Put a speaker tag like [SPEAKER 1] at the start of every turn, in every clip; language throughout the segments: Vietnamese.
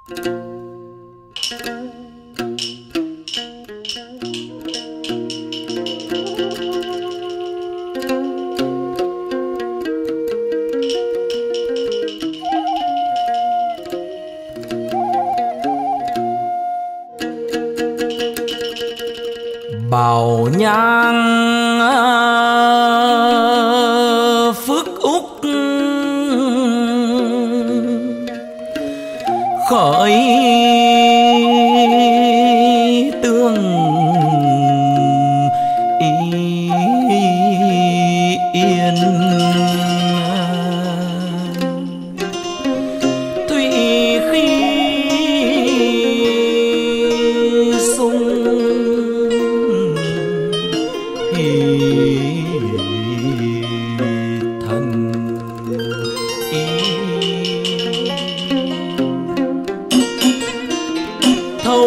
[SPEAKER 1] Bảo nhang phước úc khởi tương yên, thủy khi sung thần thấu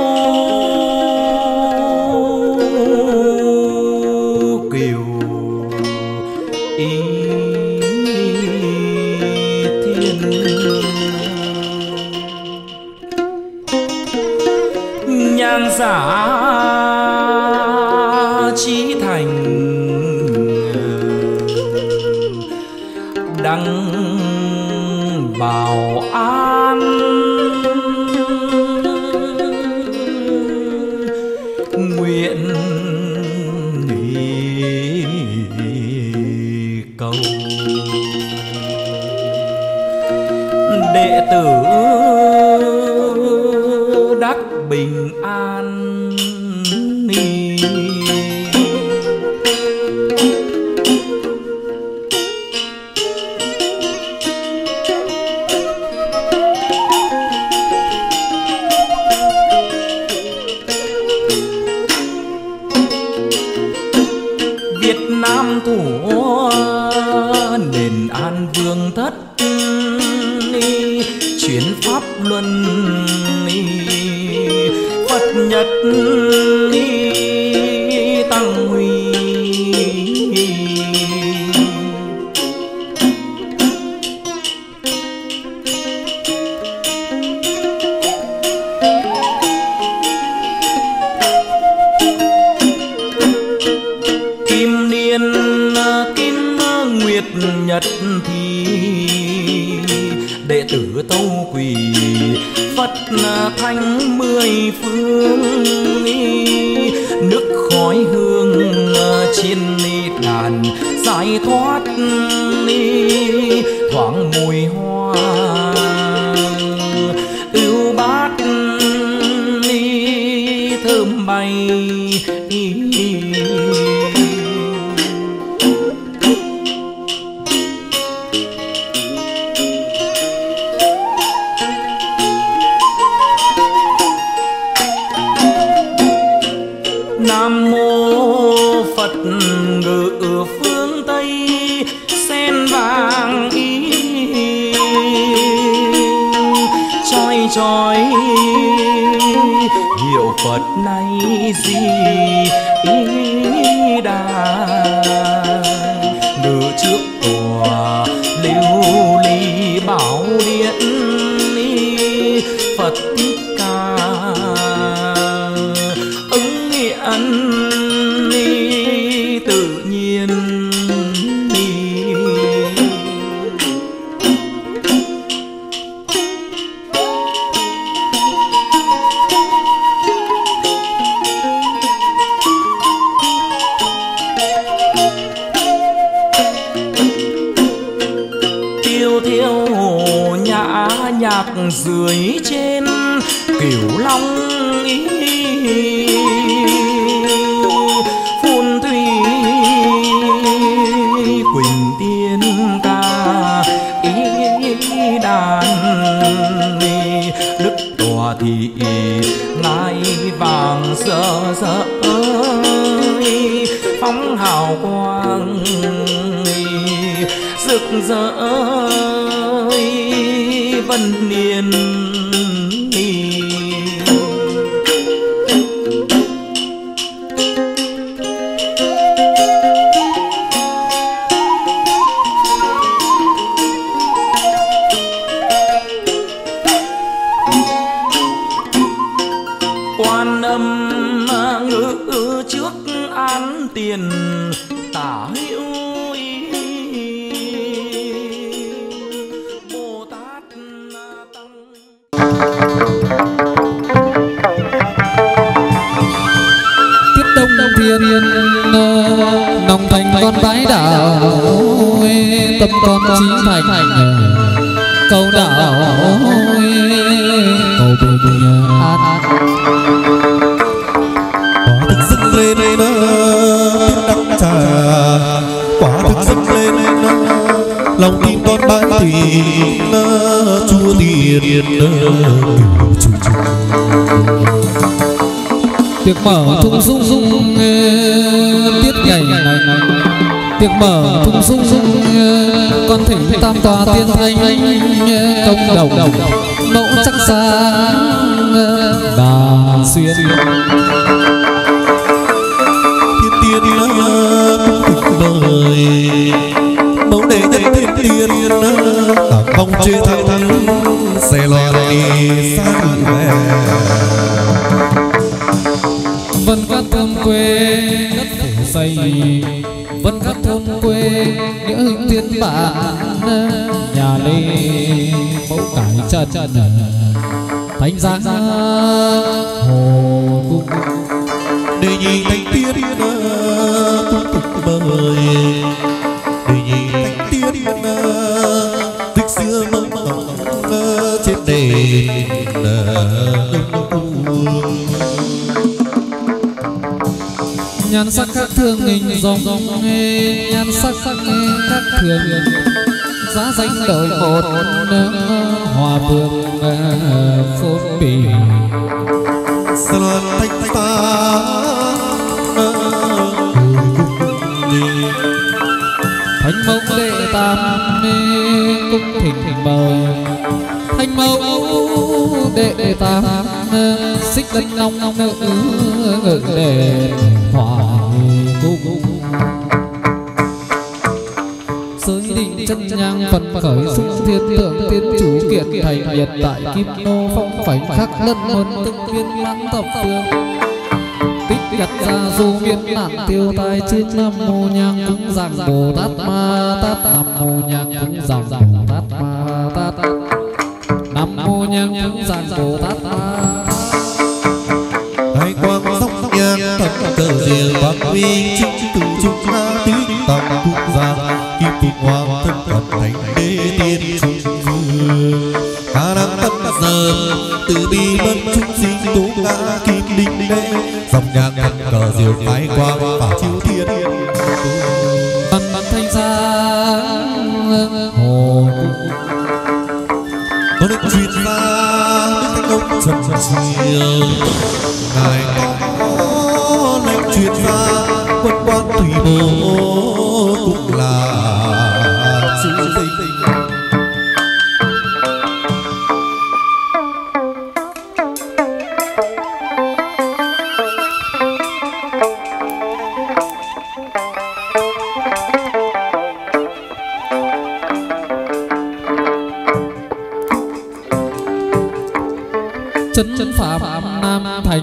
[SPEAKER 1] kiều thiên, nhang giả chí thành đăng bảo an, nguyện cầu đệ tử đắc bình an. Việt Nam thủ nền an vương thất, chuyển pháp luân Phật nhật tăng huy, kim niên kim nguyệt nhật thì đệ tử tâu quỳ Phật thánh mười phương, nước khói hương trên đàn giải thoát thoáng mùi hoa ưu bát thơm bay. Nam mô Phật ngự phương Tây sen vàng chói chói hiệu Phật này gì đà, ngự trước tòa lưu ly bảo điện Phật Thích Ca, ứng hiện tự nhiên. Tiêu thiêu nhã nhạc dưới trên Cửu Long phun thủy quỳnh tiên ca đàn, đức tòa thị ngai vàng rỡ rỡ phóng hào quang rực rỡ vân niên.
[SPEAKER 2] tâm con chí thành cầu đạo cầu bình an.
[SPEAKER 3] Quả thực dâng lên đắng trà, quả thực dâng lên lòng tin con bái thủy chúa tiền
[SPEAKER 2] tiệc mở thung sung sung tiết ngày này tiệc mở thung sung sung con thỉnh tam tòa tiên thanh công đồng nỗ sắc sáng đà xuyên
[SPEAKER 3] thiên tiên thực mời mẫu đệ thiên tiên tặng vong trên thăng xe loa sang về
[SPEAKER 2] vân các thôn quê đất phủ xây vân các thôn quê nghĩa hữu tiên bản nhà lê mẫu cải chân thánh giá hồ cung
[SPEAKER 3] để nhìn thanh tiên thực mời để nhìn thanh tiên tích xưa mong mong trên đền
[SPEAKER 2] nhan sắc các thương hình dòng nhan sắc các thường giá danh đổi một hòa vương phôn bì
[SPEAKER 3] sơn thanh ta
[SPEAKER 2] thánh mẫu đệ tam cung thỉnh mời thánh mẫu đệ tam xích đất long nữ ngự đệ hòa cung giới định chân nhang phần khởi xung thiên tượng tiên chủ kiện thành nhiệt tại kim nô phong phảnh khắc lân môn từng viên mãn thập phương tích nhật ra du miên nạn tiêu tai trước nam mô nhang cúng giảng bồ tát ma tát nam mô nhang cúng giảng bồ tát ma tát nam mô nhang cúng giảng bồ tát ma
[SPEAKER 3] hai quang sóc nhang thập cờ diệu bạc uy chính từ trung na tứ tam quốc gia kim phụng hoàng thân phật thành đế tiên trung vương ca nam tâm giờ từ bi bất chúng sinh tố ngã kim đinh đế dòng nhang thập cờ diệu khai quang và chiếu thiên
[SPEAKER 2] văn thanh sáng hồ
[SPEAKER 3] có được truyền ra đức thánh ông trần triều ngài có lệnh truyền ra quân quan thủy bố cũng là sự tình
[SPEAKER 2] chân phạm nam thành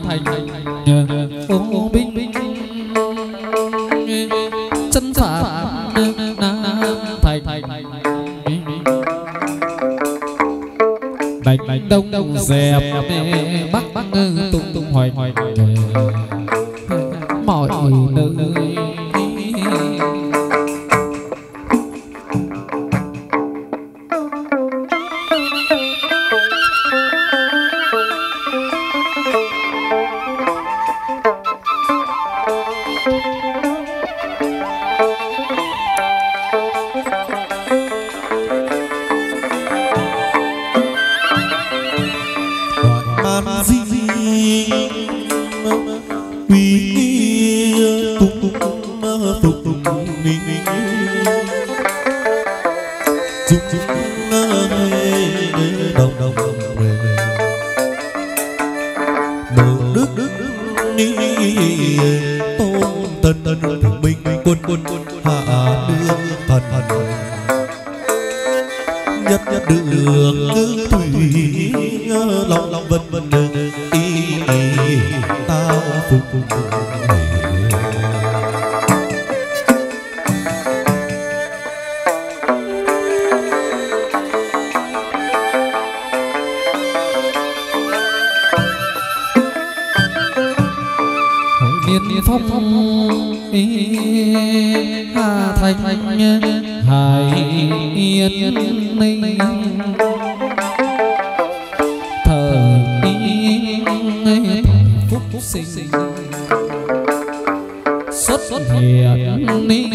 [SPEAKER 2] ô binh chân phạm nam thành đánh đông dẹp bắc tung tung hoành mọi nơi thanh hải yên ninh thời phúc sinh xuất hiện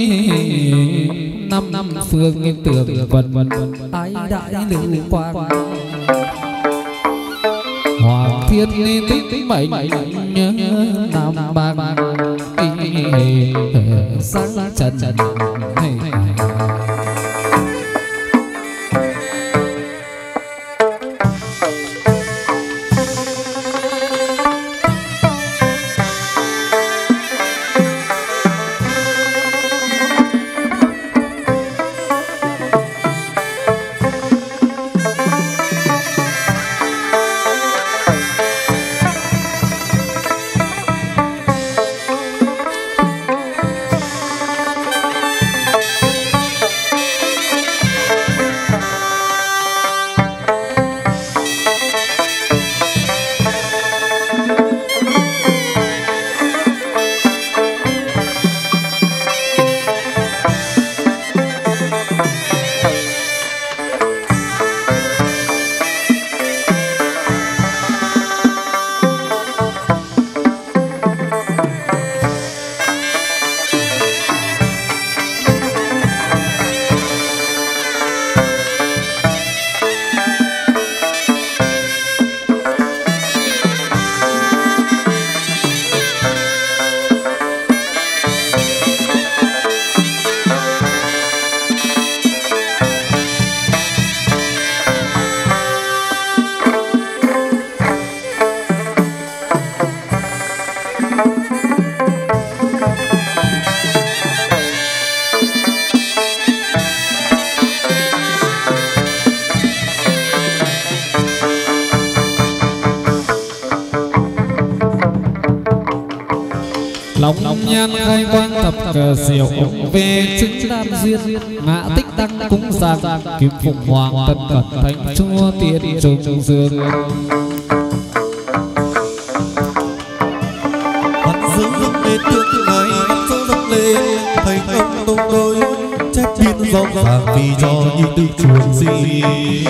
[SPEAKER 2] năm phương tường vân ái đại lưu quang hoàng thiên tích mệnh nam bang sáng trần lòng nhan khai quang thập cờ diệu về chứng đan duyên ngã tích tăng cúng giang kim phụng hoàng tân cẩn thánh chúa tiên trùng dương
[SPEAKER 3] mặt dương dâng lên tương ngày mặt dương dâng lên thành ông tông đôi trách biên rõ ràng vì cho như tư chuồng gì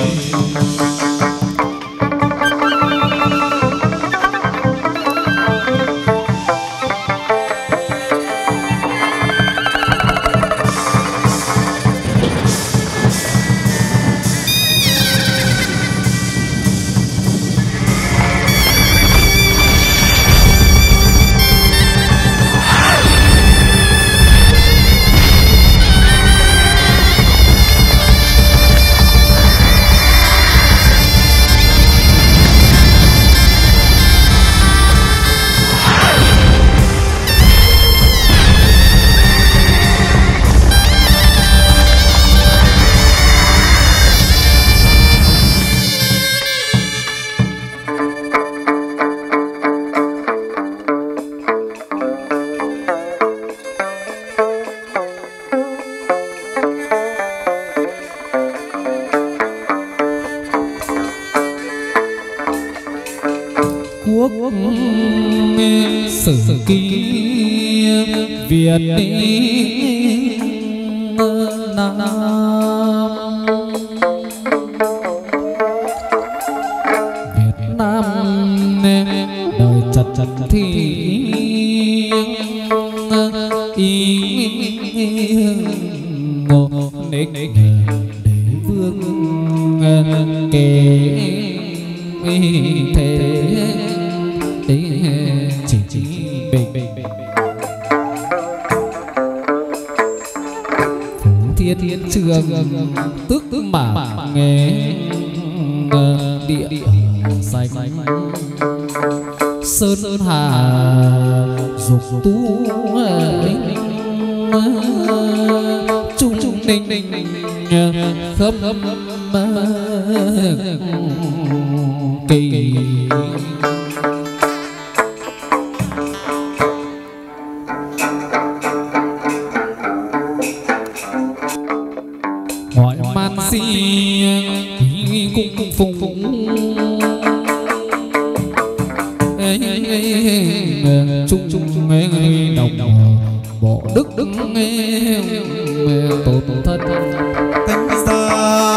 [SPEAKER 2] sử ký Việt Nam đời chật chật thì ngộ nịch đế vương kể thế chỉ bình phú thiên trường tức mà nghe địa xanh sơn hà dục tú trung ninh khâm kỳ ngoại man si cung phụng chung đồng bộ đức thân
[SPEAKER 3] cánh xa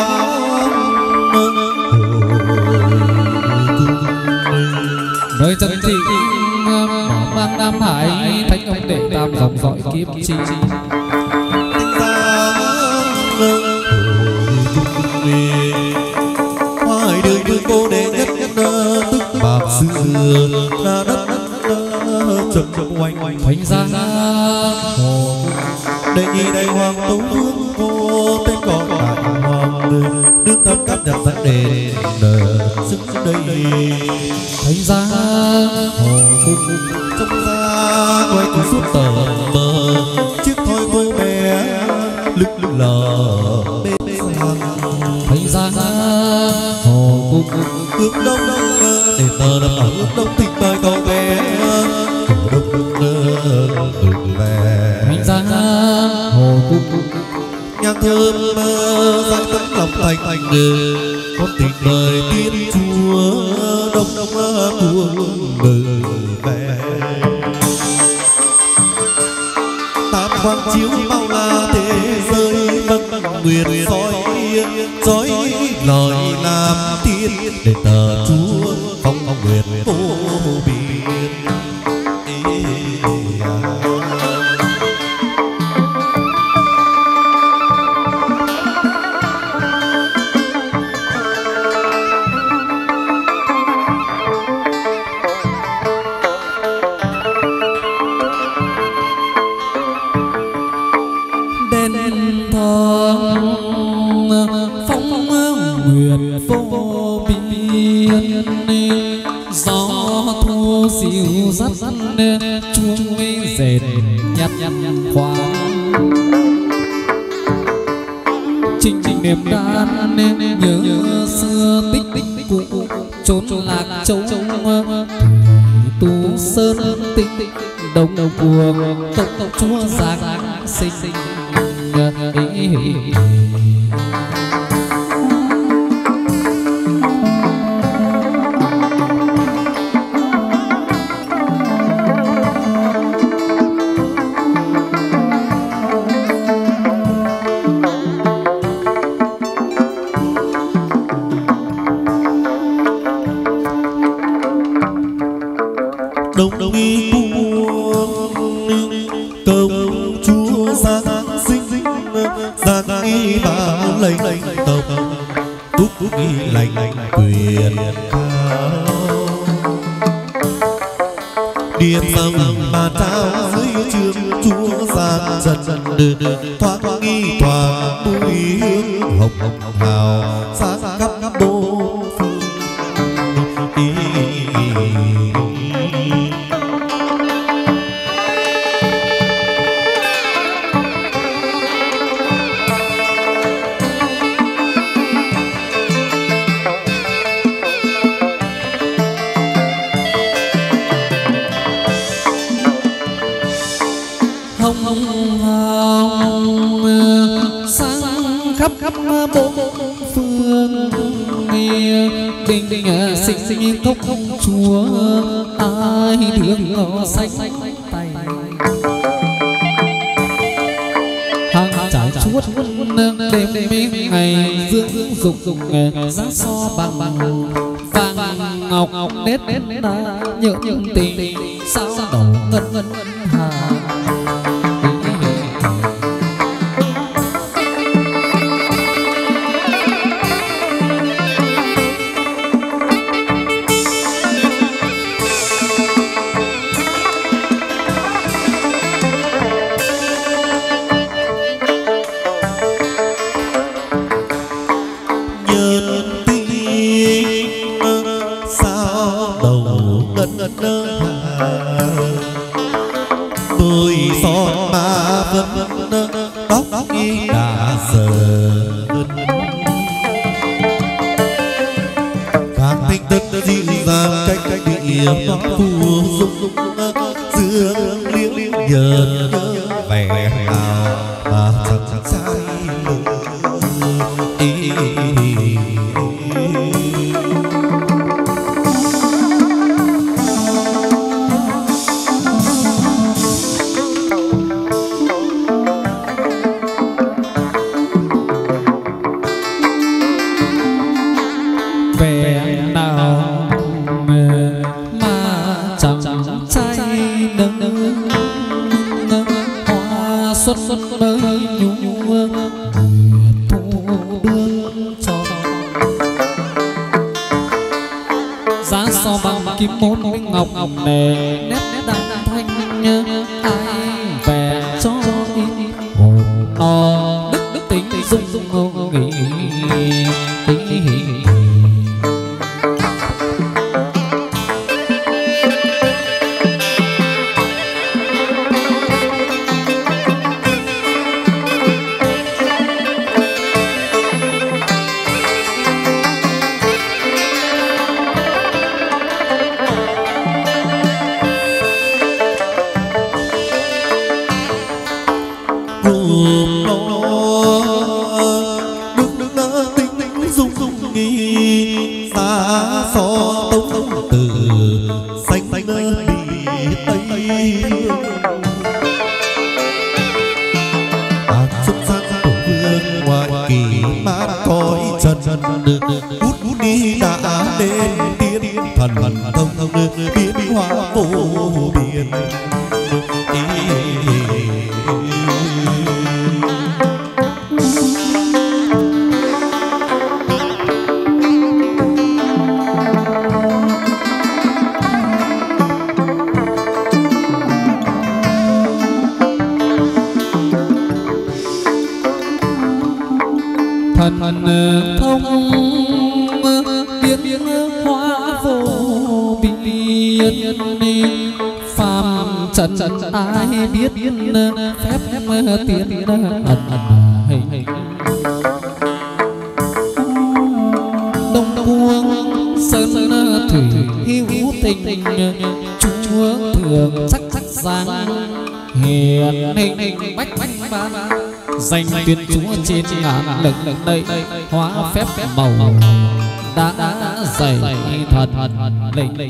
[SPEAKER 2] nơi chân thị mang Nam Hải thánh ông đệ tam dòng dõi kiếp chi
[SPEAKER 3] hoài đường vương cô đệ nhất tức bạc xưa là đất chậm chậm oanh
[SPEAKER 2] thánh giá hồ
[SPEAKER 3] đệ nhị đại hoàng tấu vương vô tên còn đại hoàng đương thâm cắt nhặt dẫn đền sức đây
[SPEAKER 2] thánh giá hồ cung
[SPEAKER 3] trong ra quay cứ suốt tờ mờ chiếc thoi cô bé lức lờ bên sang
[SPEAKER 2] thánh giá hồ cung
[SPEAKER 3] ước đông để tờ đập ở ước đông tình bài cậu bé đông về
[SPEAKER 2] thánh giá hồ cung
[SPEAKER 3] nhạc thơm dạy tấm lòng thành con tình mời tiên chúa đông cuồng về tám quang chiếu bao la thế giới vân nguyệt soi lời làm tiên để tờ chúa phong nguyệt vô biên.
[SPEAKER 2] chuông dệt nhặt khoáng trình niềm đan nhớ xưa tích cũ trốn lạc châu tu sơn tích đồng cuồng tộc chúa giáng sinh
[SPEAKER 3] đồng ý buông công chúa giáng sinh giáng ý bảo lệnh tộc túc ý lệnh quyền điệp dòng mà trao dưới trường chúa giáng trần thoáng nghi thoáng bùi hương hồng hào sáng khắp đô phương
[SPEAKER 2] khắp bốn phương đình sinh cốc chúa ai thương ngõ xanh tay hàng trải chuốt đêm ngày dương dục giá so bằng vàng ngọc nết đá nhớ những tình sao đầu ngân hà kim môn ngọc nề nét đàn thanh ai về cho hồn no đức tính dung nghĩ ai biết phép tiến đông cuông sơn thủy hữu tình chúa thường sắc giang hiền hình bách ban danh tuyên chúa trên ngàn lực đây hóa phép màu đã dày thật lệnh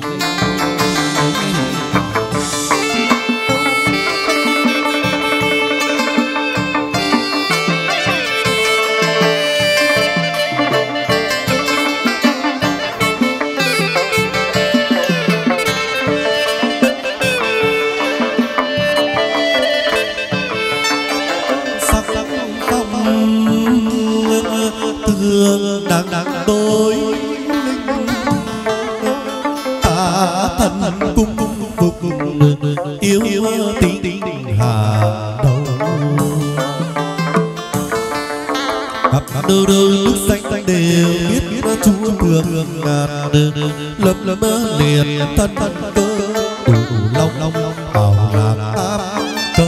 [SPEAKER 3] đang đối ta thần cung phục yêu tình hà đầu khắp đâu nước xanh đều biết chúa thường ngàn lập liền thân cơ đủ long bảo làm áp câu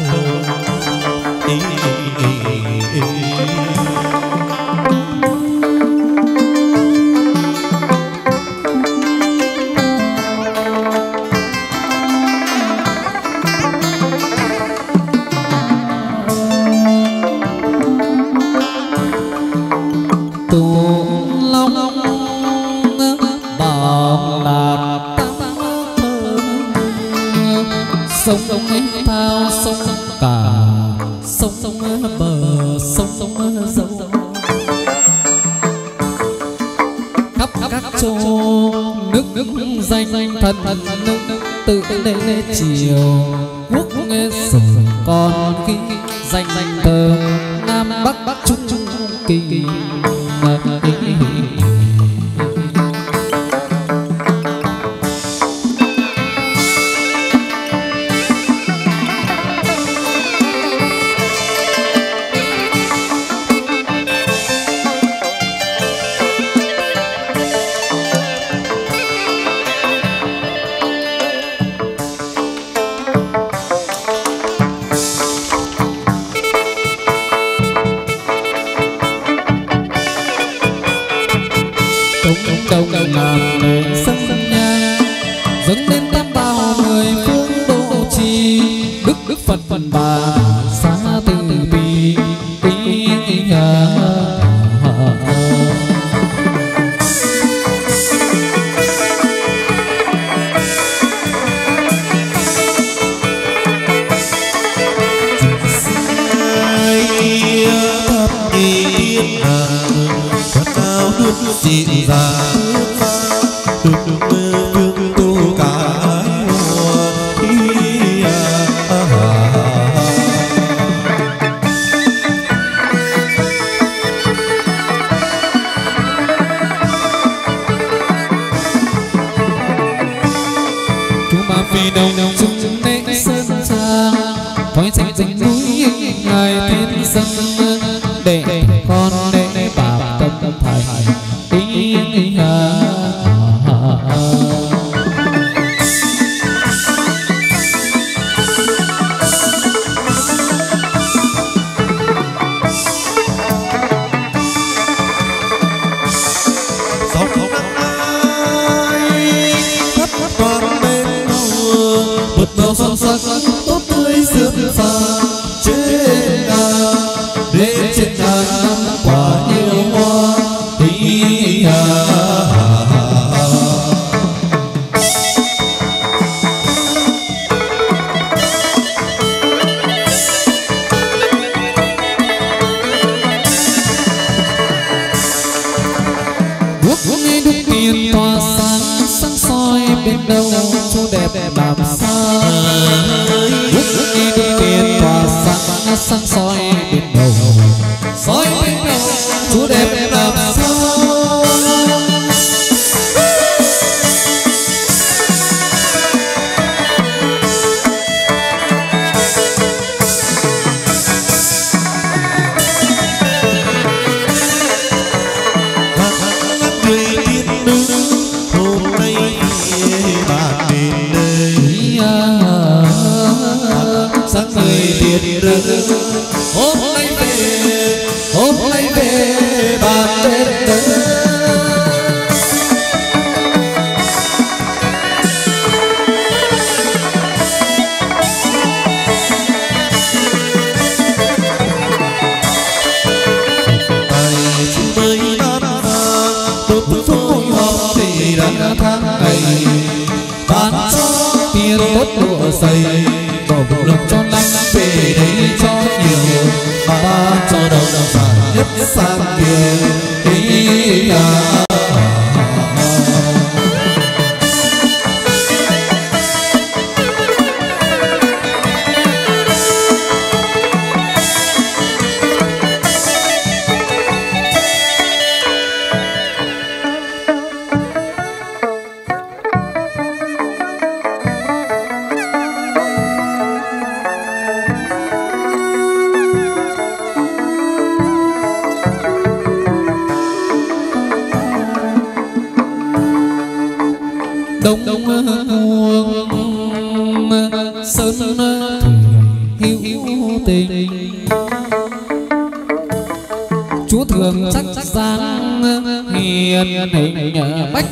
[SPEAKER 2] sông thao sông cả sông bờ sông dâu khắp các chỗ nước danh thần nước tự lễ chiều quốc nghe sử còn ký danh thơ nam bắc trung kỳ đông ngàn nền sân nhà dâng lên tam bảo mười phương độ trì đức Phật bà xa từ bi nhà
[SPEAKER 3] dịu dàng được vương tu cái mùa
[SPEAKER 2] vì đồng chung lễ sơn trang thói tranh rừng núi ngài thiên dân để con để bạc tâm thành ý
[SPEAKER 3] son sắc tốt tươi sương pha trên đàn đến trên đàn năm quả nhiều hoa tí
[SPEAKER 2] bước nghe đức tiền tỏa sáng sáng soi bên đâu chỗ đẹp làm sao bước nghe đức tiền tỏa sáng sáng soi bên đâu soi bên đâu chỗ đẹp làm sao hôm nay về bàn bên tiền tốt lụa dày bầu lộc cho năm về đây cho nhiều ba cho đầu vàng nhất sang kia ý đông đông cuồng sơn hiu tình chúa thường chắc giang hiền hình bách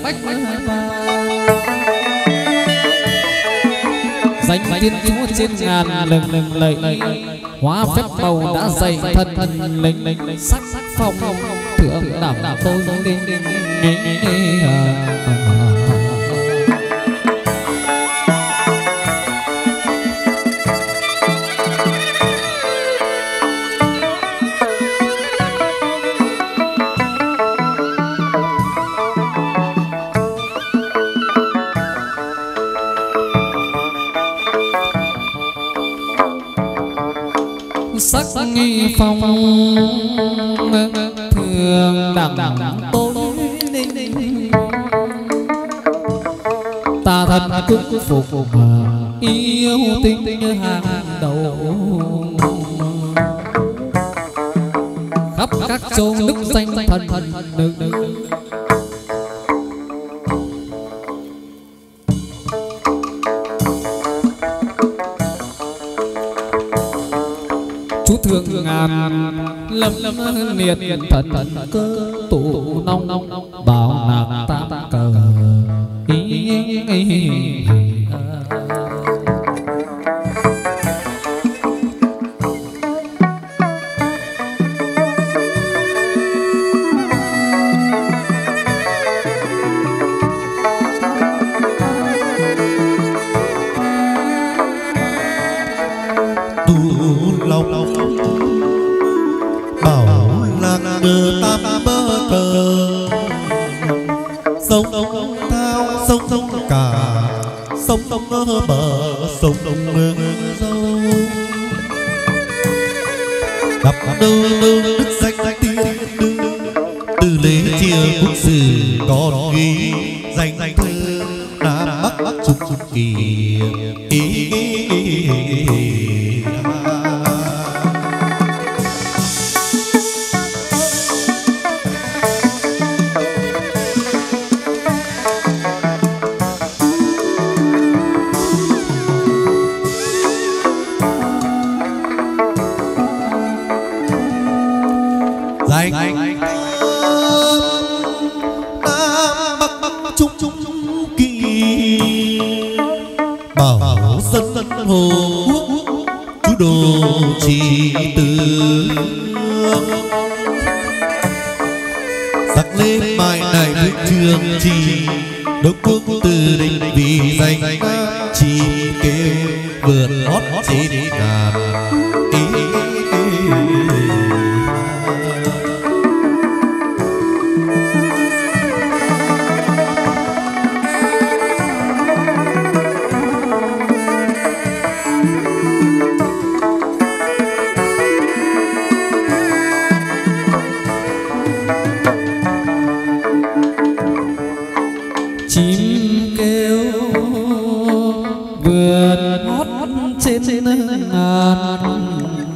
[SPEAKER 2] danh tiên chúa trên ngàn lừng lẫy hóa phép bầu đã dày thân lệnh sắc phong thượng đảm tôi linh sắc nghi phong thường đẳng tôi ta thân cũng phục yêu tình hàng đầu khắp các châu nước danh thần nữ chú thường ngàn lâm liệt thần cơ tụ nong bảo nàng tam cờ
[SPEAKER 3] bảo lạc bờ tam bờ cờ sông thao sông cả sông bờ sông dâu gặp đâu đức danh tiên từ lễ chia quốc sử còn ghi danh thơ Nam Bắc Trung Kỳ. Danh Nam Bắc Trung Kỳ, bảo dân Hồ Quốc chú đồ trì tứ, sắc lên mai này với trường trì, đốc quốc từ đình vì danh chỉ kêu vượt hót trên ngàn.
[SPEAKER 2] Chim kêu vượt hót trên ngàn,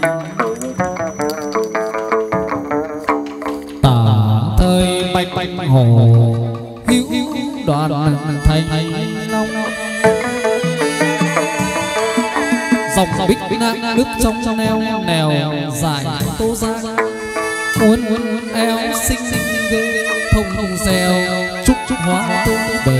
[SPEAKER 2] tả thời bạch hồ hữu đoàn thành long, dòng bích ngang nước trong neo nèo dài tô ra, uốn eo xinh ghê thông xèo chúc hóa tô bề.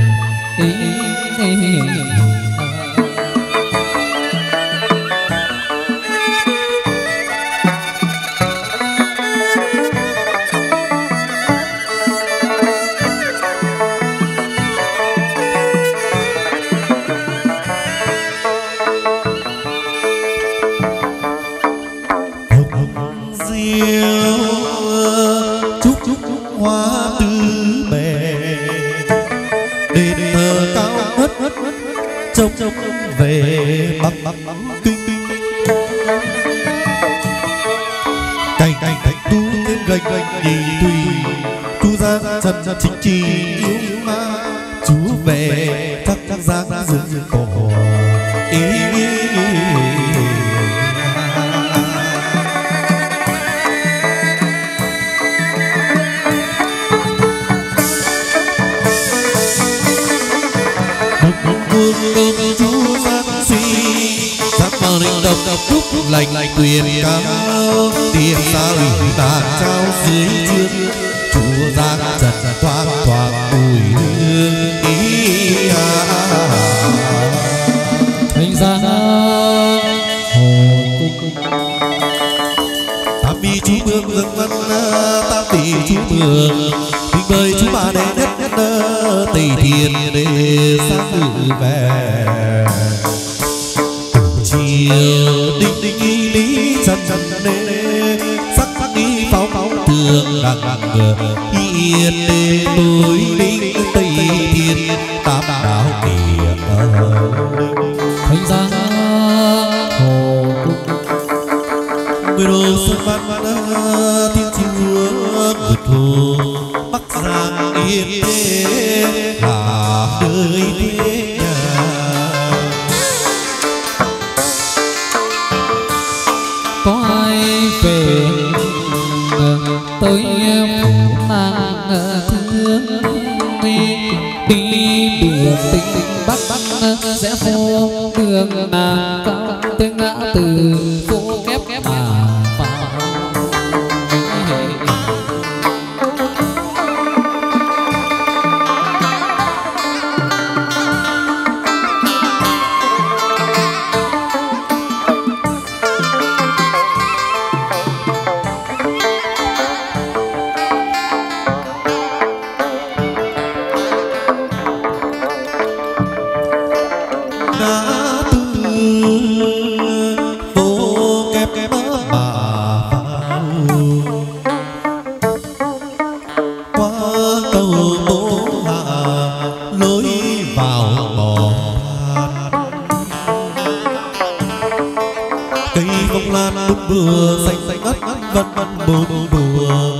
[SPEAKER 3] Chúc hoa tứ bề, đền thờ cao ngất trông về Bắc Kinh. Cành tu lên gành nhì tùy, tu ra chân chính trì yêu ma, chú về chắc giang dương cổ. Chú Giang suy sắc vào linh độc đúc lành tuyền cao, tiền xa ủy bàn trao dưới chương, chúa Giang trần thoáng bùi hương ý.
[SPEAKER 2] Thành ra hồ cung
[SPEAKER 3] tam bi chú mương dương văn, tam tỷ chú mương bình bơi chú bà đệ nhất tỷ thiên để sang dự về. Chiều đinh y lý chân đê sắc đi pháo tường đằng yên đê núi linh tây thiên tam đảo kìa.
[SPEAKER 2] thành ra hồ cung
[SPEAKER 3] người đồ xuân văn thiên chúa vượt hồ bắc giang yên đê là đời thế nhà.
[SPEAKER 2] có ai về tới phủ nàng thương, đi đường tình bắc sẽ phố đường nàng cao tiếng ngã từ phố kép vào.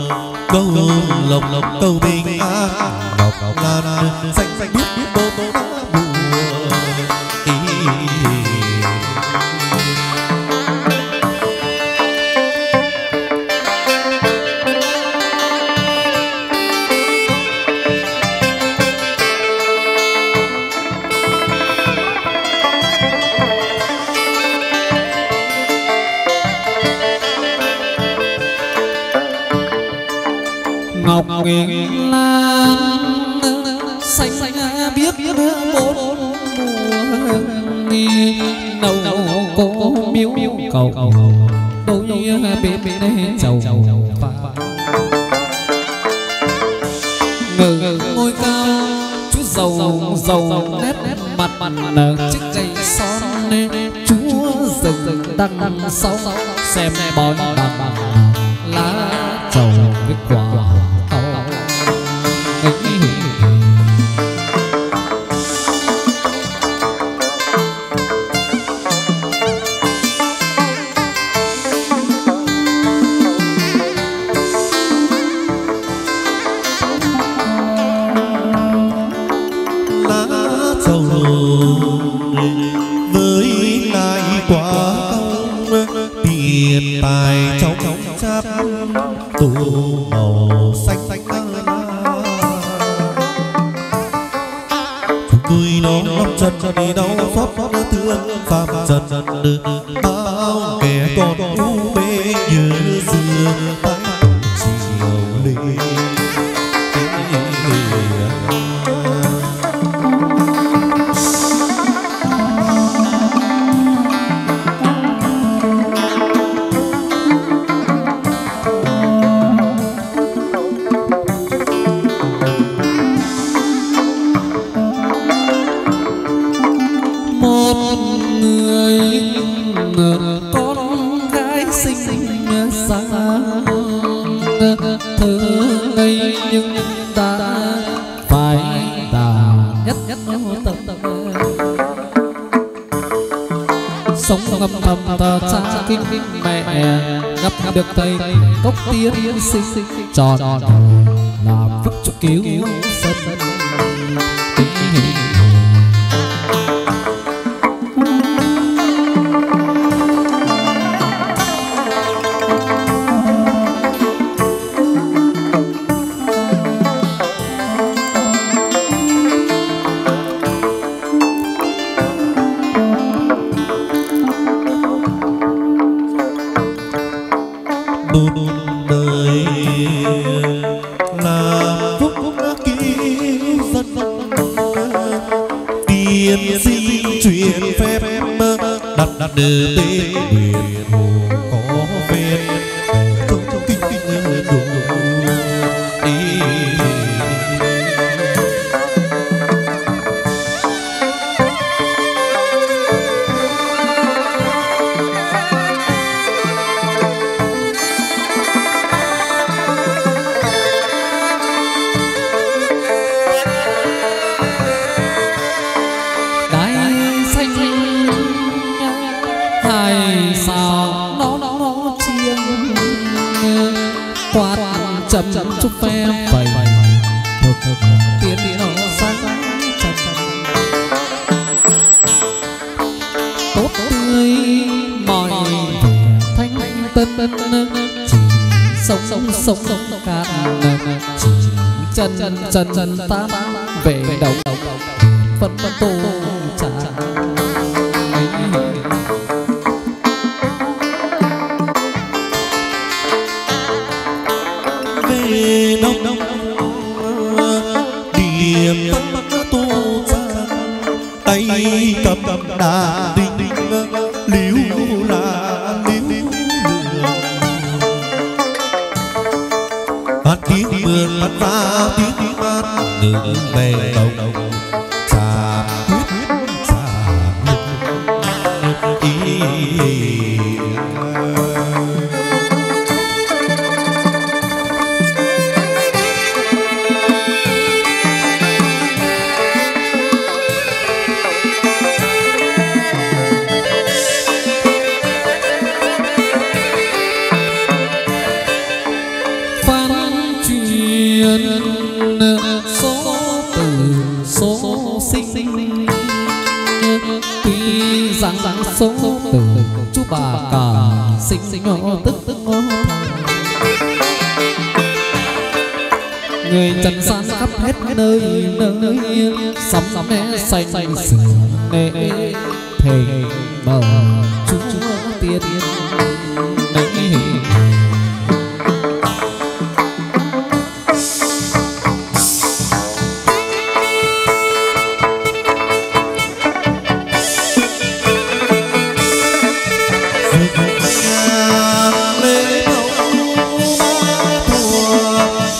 [SPEAKER 3] Câu bình an ngọc lan xanh biết bố
[SPEAKER 2] ngọc nghiêng lan xanh biếc bốn mùa nâu có miếu cầu đôi bên chầu pha ngờ ngôi cao chú giàu nét mặt chiếc cây son chúa rừng đằng sau xem bói bằng lá trầu với quả tàu
[SPEAKER 3] tài trong chát tô màu xanh cười nó chân đi đâu xót thương phàm trần bao kẻ còn u bê như dừa tay chiều lê ngâm thầm thờ cha kinh mẹ gặp được thầy cốc tiên sinh tròn làm phúc cho cứu dân đưa tên quyền hồ có phép trong kinh đồ chậm chúc phe phẩy tiến nó sáng chậm tốt tươi mọi thanh tân chỉ sống cạn chỉ chân tan về đầu phân tô trả đông điểm tô ra tay cầm đà đinh liếu là liếu hát tiếng mưa bắt ra tiếng hát ngừng về đầu chạm huyết chạm số từ chú bà cả sinh nhỏ tức người trần gian khắp hết nơi sắm mé xanh sườn nệ thề bờ chú tiên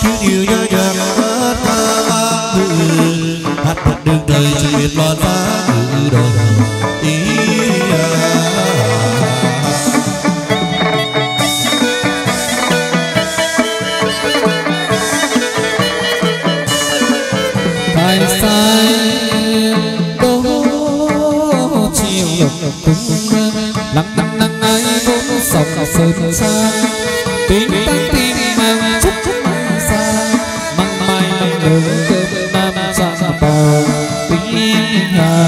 [SPEAKER 3] thiếu nhiều nhã nhạc hát ca ngự hát thật đường đời chỉ biết loạn phá ngự đời ý
[SPEAKER 2] tại sai đâu chiều cũng lặng nắng ai vốn sọc sơn xa tiếng tăng tim mang chút xa măng mai măng đường cơm nam sang bầu tiếng hà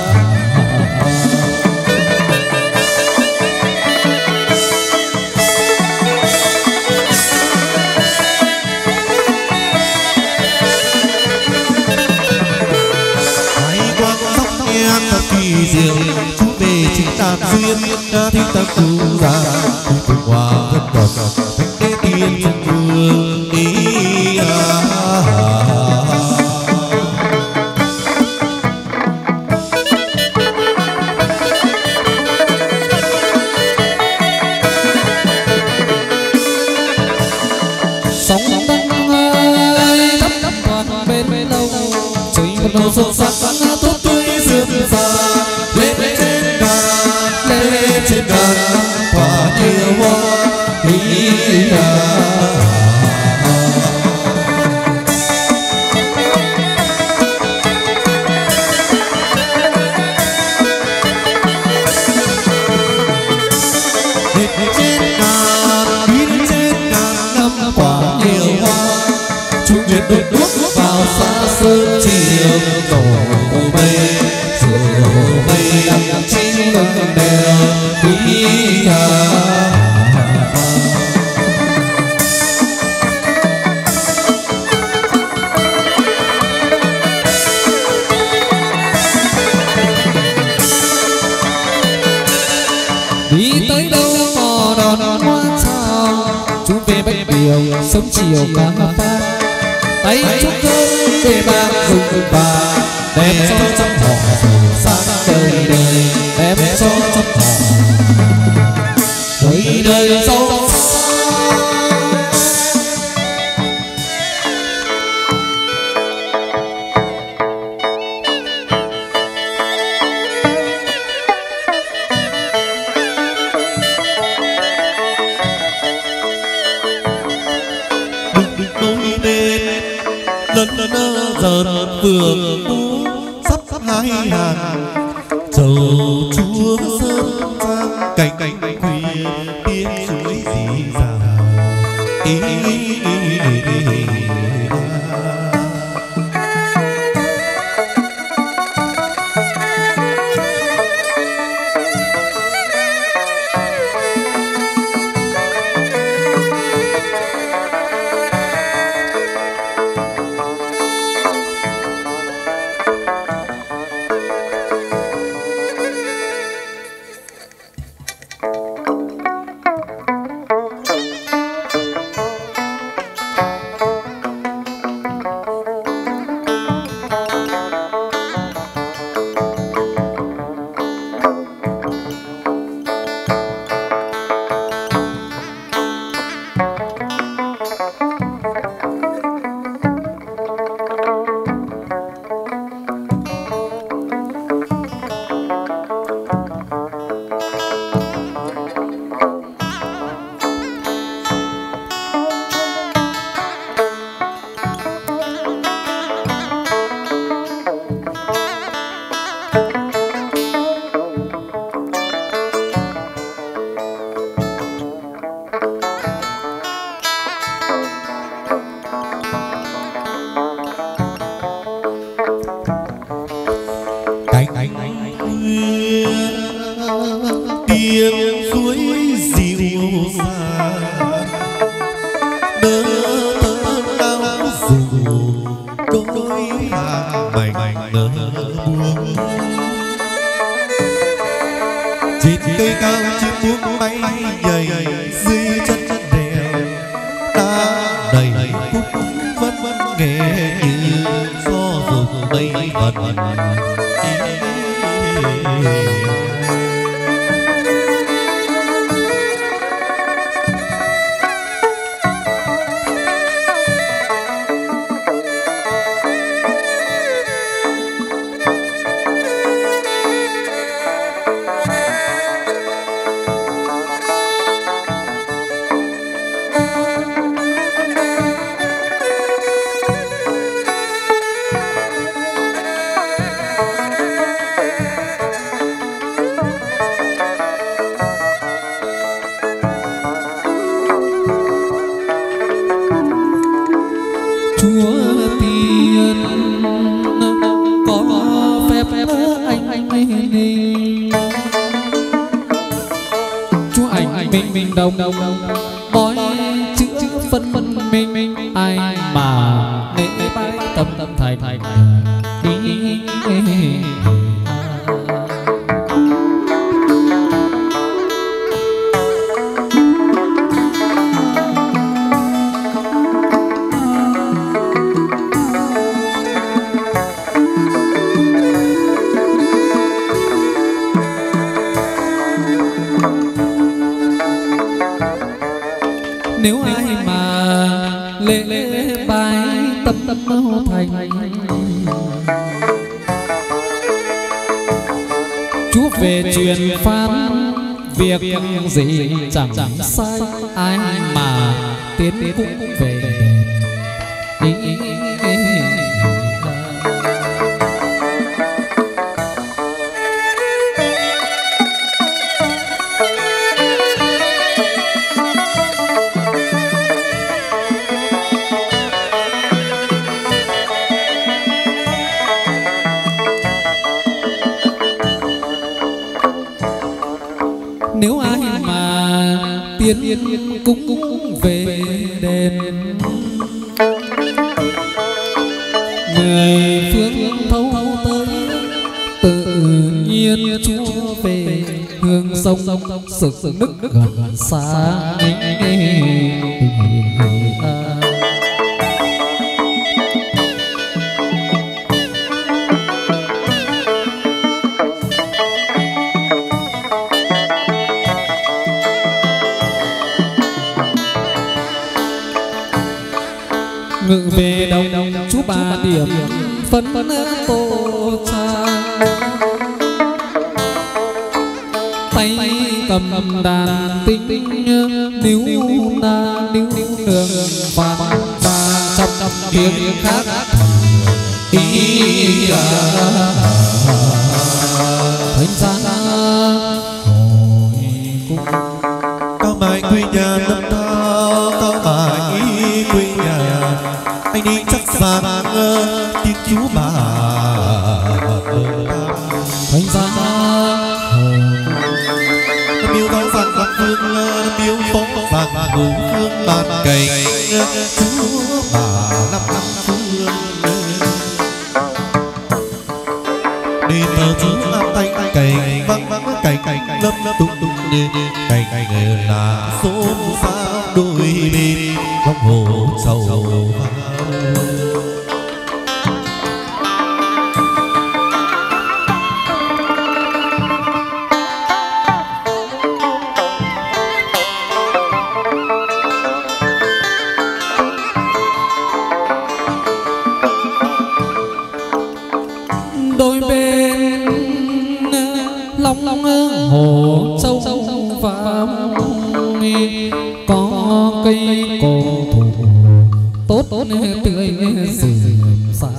[SPEAKER 3] kỳ diệu chú về chính tàn duyên đã thích ta cứu ra cùng hòa thân độc thánh đế tiên trong vương ý
[SPEAKER 2] sóng đăng ơi thấp thấp toàn bên lâu chơi một đầu sông sắc tốt tươi sương xa lên trên đàn quả nhiều hoa ý
[SPEAKER 3] đôi bước vào xa sơn chiều đổ mây chiều mây đắm trên lưng đèo quý
[SPEAKER 2] đi tới đâu mò đòn hoa sao chúng về bách điều sớm chiều cá pha tay chúc thơ về ba dùng bà đem cho trong họ sang đời đời đem cho trong họ đời đời sau
[SPEAKER 3] dần vườn bú sắp hai hàng dầu chúa sơn vang cành khuya tiếng suối rì rào tiếng suối dịu xa đỡ đau dù đôi hàng mảnh nở buông trên cây cao chim cuống bay nhảy dưới chân đèo ta đầy cúc vẫn nghe như gió rụng mây vần
[SPEAKER 2] Chúa tiên có phép anh ninh, Chúa ảnh mình đồng bói chữa phân mình, ai mà lễ bái tâm thành nếu ai mà lễ bái tâm thành, Chúa về truyền phán việc gì chẳng sai, ai mà tiến cũng về nếu ai mà tiến cũng về đền, mười phương thấu tới tự nhiên Chúa về, hương sông sực nức gần xa ngự về đồng Chúa Ba Điểm phân tô trang, tay cầm đàn tinh níu na níu đường và trăm tiếng khác thành ra
[SPEAKER 3] cao mãi quê nhà năm thao, cao mãi quê nhà anh đi chắc rằng tiếng Chúa Bà
[SPEAKER 2] thành ra
[SPEAKER 3] miêu đó rằng bắc phương miêu phố rằng hùng phương bàn cày Chúa Bà năm phương đi thờ Chúa áp tay cày văng cày lấp tung đi cày là số sao đôi bên góc hồ sầu
[SPEAKER 2] đôi bên long hồ sâu và có cây cổ thụ tốt tươi rừng xa,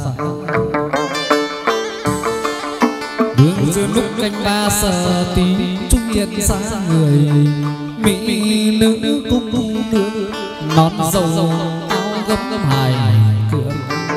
[SPEAKER 2] đường giữa lúc canh ba giờ tí trung hiện xa người mỹ nữ cung nữ non dầu áo gấm hài cửa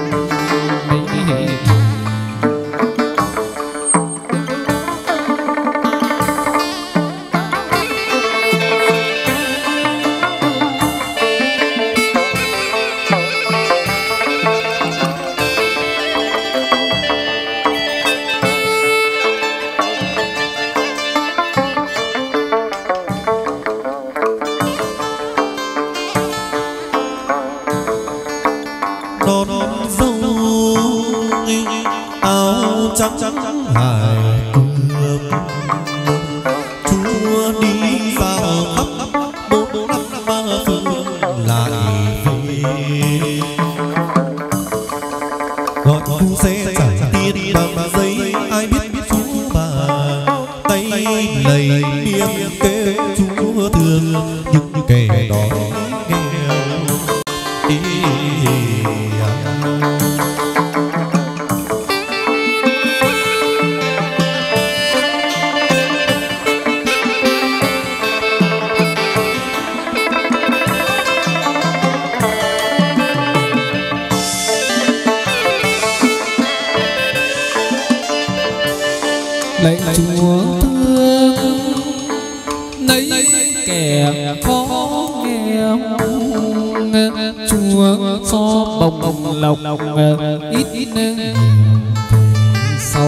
[SPEAKER 3] trắng hải cơm Chúa đi vào khắp bốn năm phương lại về gọi phu xe chạy tiên bằng giấy ai biết Chúa Bà tay lầy miệng kêu Chúa thương những kẻ đó
[SPEAKER 2] lạy Chúa thương nấy kẻ khó nghèo, Chúa cho bồng lộc ít ít nhiều sau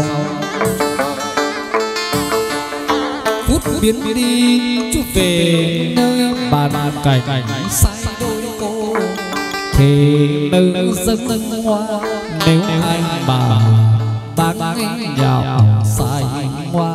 [SPEAKER 2] phút biến đi Chúa về nơi bàn cảnh sai đôi cô thì nơi dân hoa nếu ai mà bán nhạo sai hoa.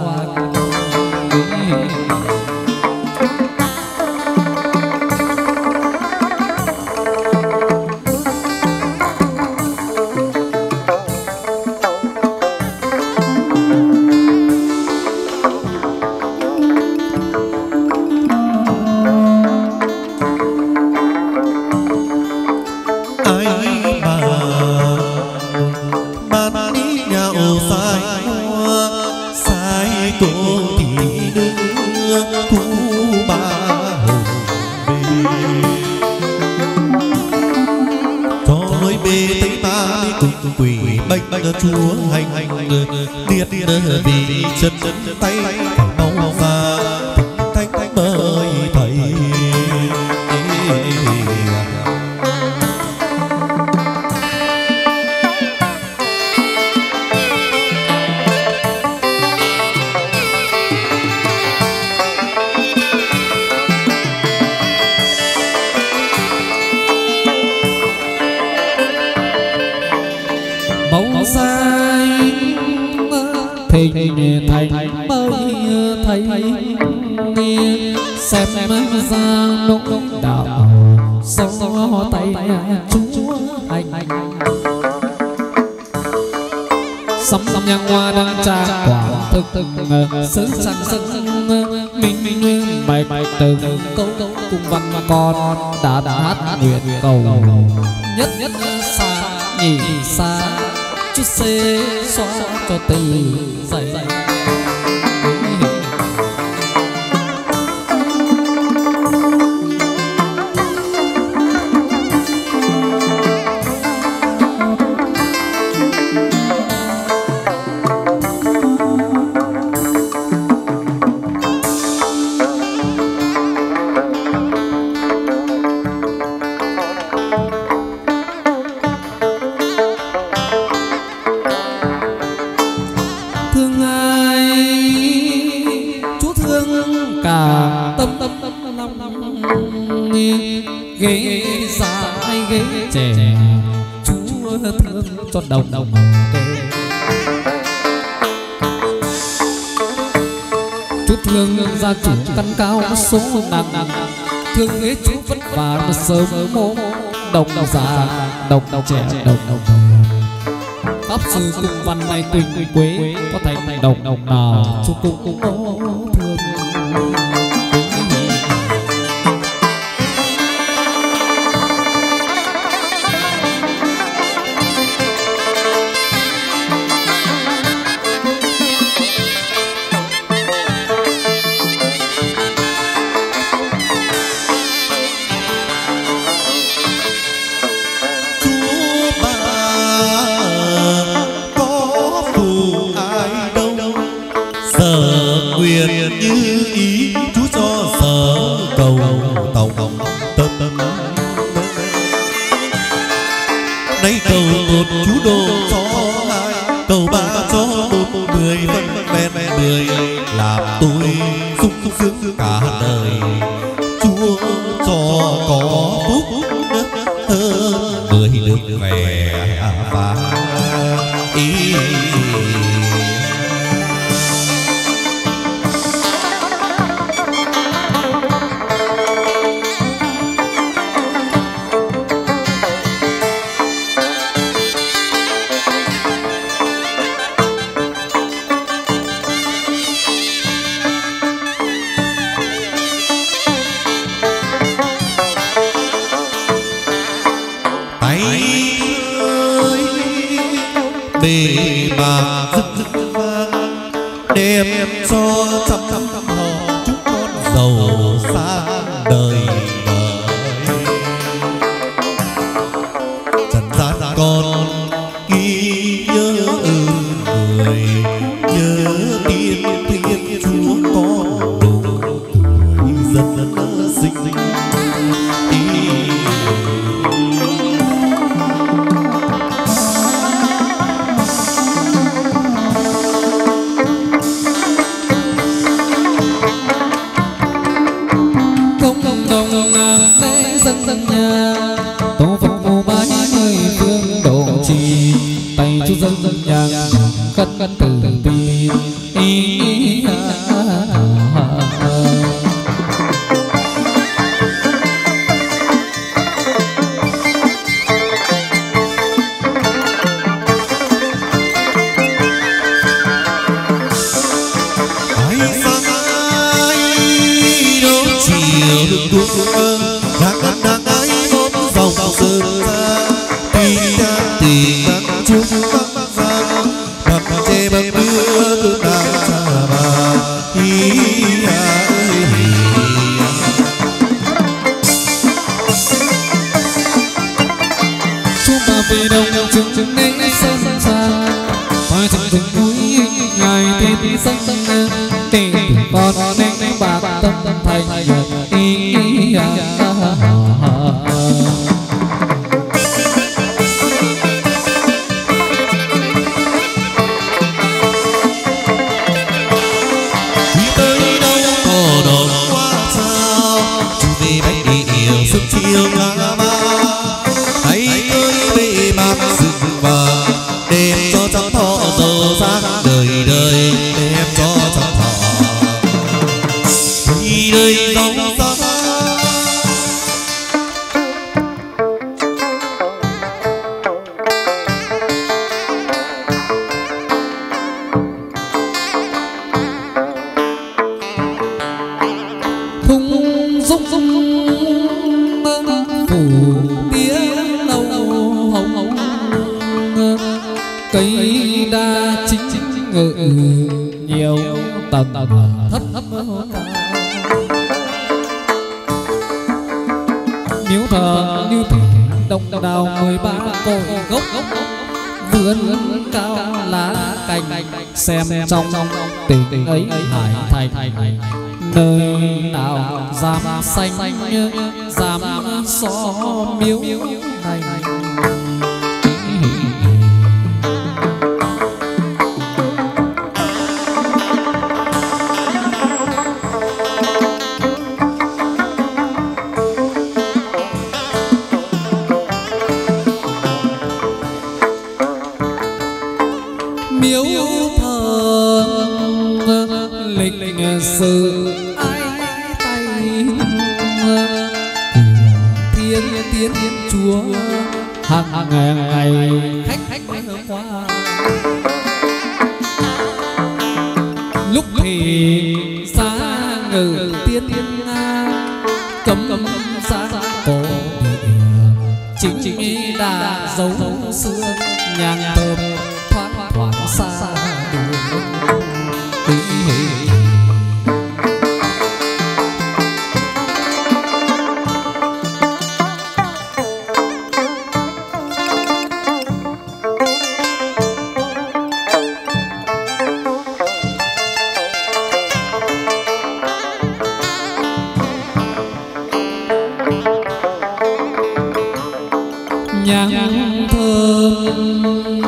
[SPEAKER 3] Chúa hành điệt vì chân tay mau và thanh mời thầy.
[SPEAKER 2] Bóng sai thình thành bơi thấy xem ra nỗi đạo gió tay Chúa hành sắm nhang hoa đang trà quả thực sứ sang sân mình bạch từ câu cùng văn con đã hát nguyện cầu nhất xa nhị xa chút xê xóa cho từ dậy. Ghế già hay ghế trẻ Chúa thương cho đồng Chúa thương gia chủ căn cao số nặng thương ghế Chúa vất vả mà sớm mô đồng già đồng trẻ đồng pháp sư cùng văn này quỳnh quế có thành đồng nào Chúa cũng có thương.
[SPEAKER 3] Như ý Chúa cho sở cầu tòng tâm nay cầu một chú đồ cho hai cầu ba cho một người ven người làm tôi sung sướng cả đời Chúa cho có phúc hơn người được vẻ và ý. Bề mà rực vang đem cho trăm họ chúc con giàu sang đời mới. Trần gian con ghi nhớ người nhớ tiên
[SPEAKER 2] dâng nhang khấn từ bi miếu thờ như thể đông đào 13 cội gốc vươn cao lá cành xem trong tình ấy hải thành nơi nào dám xanh dám xó miếu này. Miếu thờ lịch sử ai tay thiên tiến chúa hàng ngày khách qua lúc thì xa ngự tiên cấm xa cổ chính đã dấu xưa nhang thơm thoáng xa đường nhang thơm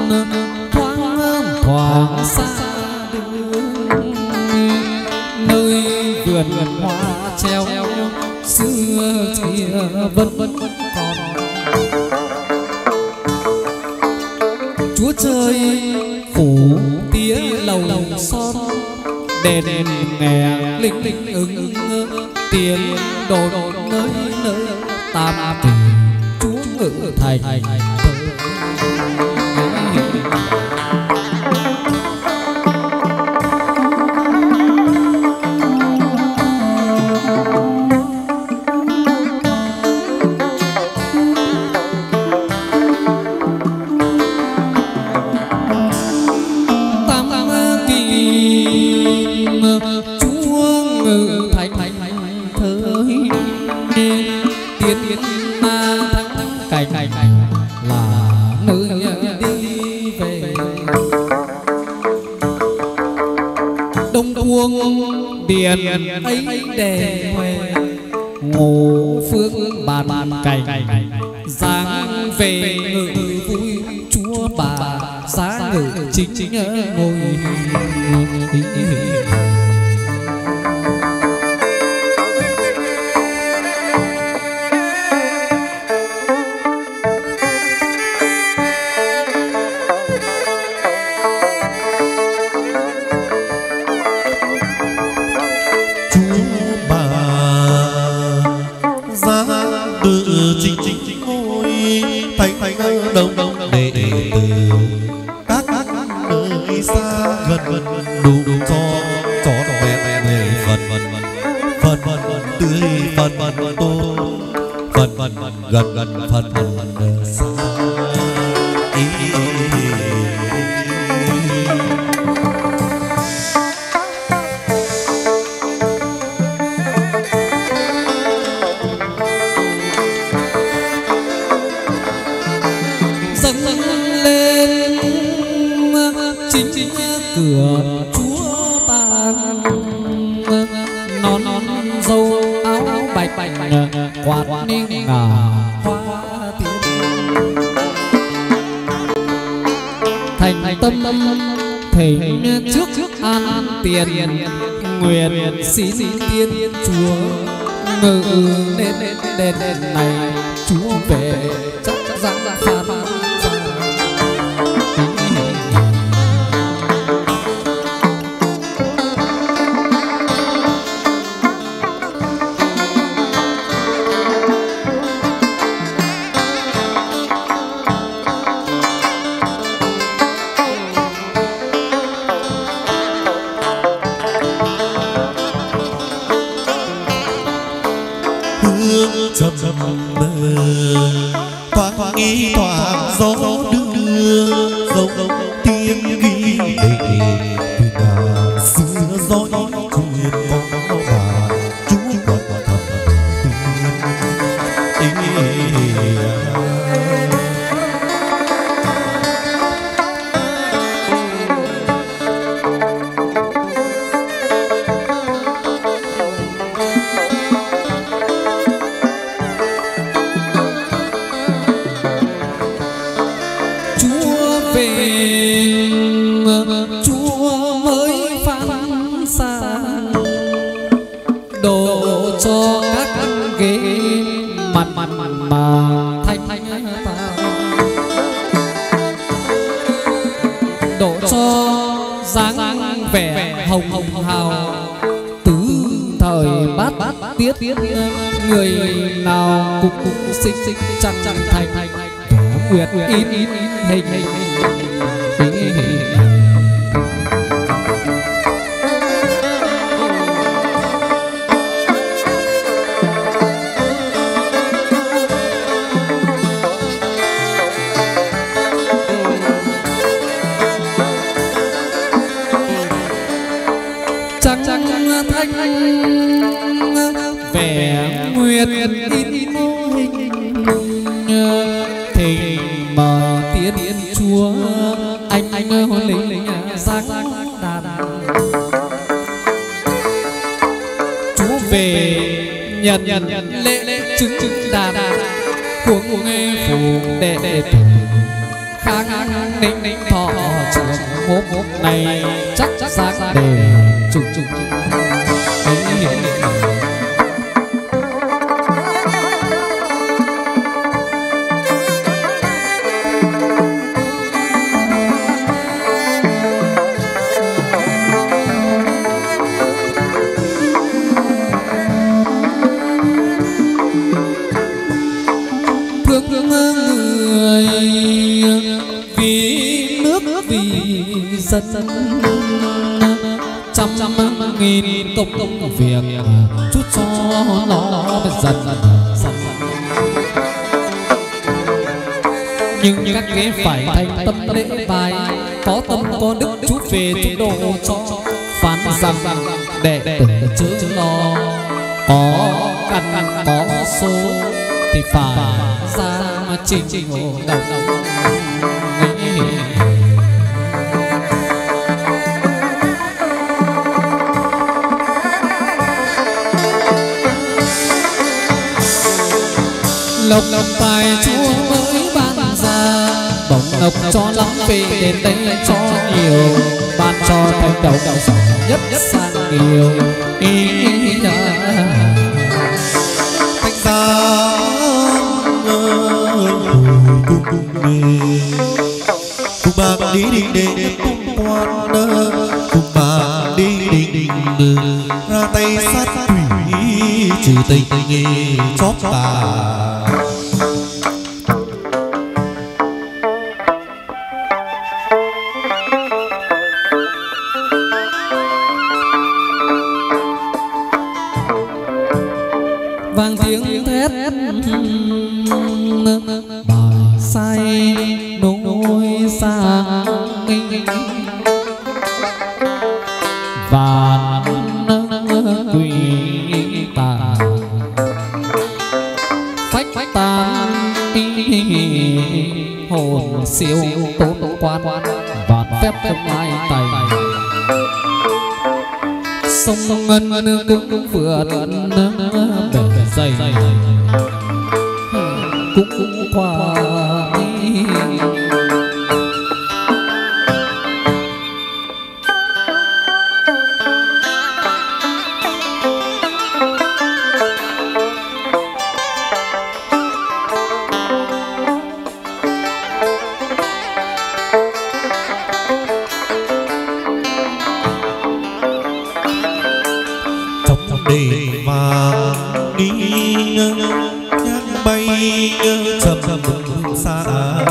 [SPEAKER 2] thoáng xa đường nơi vườn hoa treo xưa kia vẫn còn chúa trời phủ tía lầu son đèn nghe linh ứng tiền đồn nơi nơi tam tử chúa ngự thành là nơi đi về đông cuông điền ấy để huề ngô phương bàn cày giang về ngự vui chúa bà giá ngự chính ngồi
[SPEAKER 3] đông đệ tử các nơi xa gần đủ cho trọn vẹn người phần tươi phần tô phần gần phần xa.
[SPEAKER 2] Cửa chúa ta non dâu áo bạch quạt niên ngà hoa tiến thành tâm thỉnh trước an tiền nguyện xin tiên chúa ngự lên đền này chúa về chắc rằng phạt
[SPEAKER 3] chậm mơ thoáng nghĩ thoáng gió đưa dấu tiếng ghi để từ ngàn xưa dõi truyền con bà chúa còn thật
[SPEAKER 2] Chúa mới phán xa độ cho các ghế mặt mà thanh ta độ cho dáng vẻ hồng hào tứ thời bát tiết người nào cũng xinh chăn thành nguyệt in hình vẻ nguyệt in mô hình thì mời tiến chúa anh lính giác đàn chúa về nhận lễ chứng đàn cuống nghe phù đệ tử kháng ninh thọ trường mốt này chắc giác đề trùng người vì nước vì dân trăm nghìn công việc chút cho nó dần nhưng các ghế phải thành tâm lễ bài có tâm có đức chút về chút độ cho phán rằng đệ tử chớ lo có căn có số thì phải ra mà trình hộ đầu lộc tài chúa mới ban ra bổng lộc cho lắm về đến đây cho nhiều ban cho thành đầu giỏi nhất sang nhiều
[SPEAKER 3] thành ra cùng bà đi để tung quan cùng bà đi ra tay sát thủy trừ tình chót bà
[SPEAKER 2] và quỷ tà phách tán hồn siêu tốt quan và phép không ai tài sông ngân cũng vượt bể dày cũng qua
[SPEAKER 3] để vàng đi nhang bay chậm xa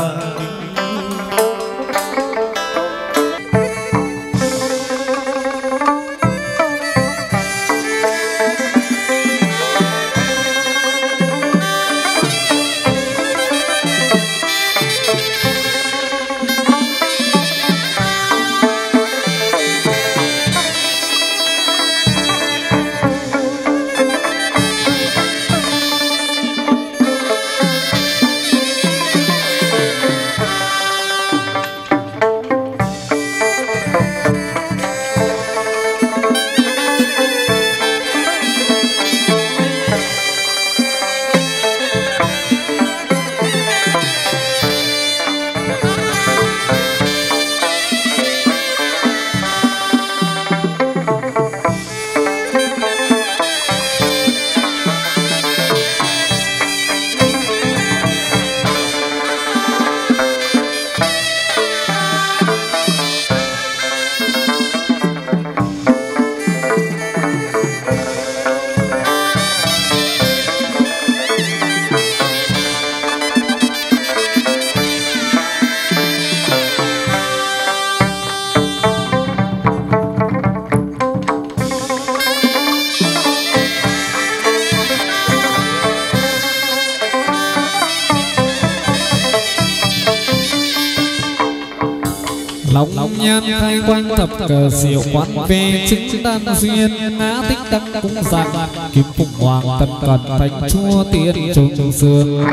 [SPEAKER 2] lòng nhan khai quang thập cờ diệu quán về chứng đan duyên ngã tích đăng cũng giang kim phụng hoàng tần cần thành chúa tiên trùng dương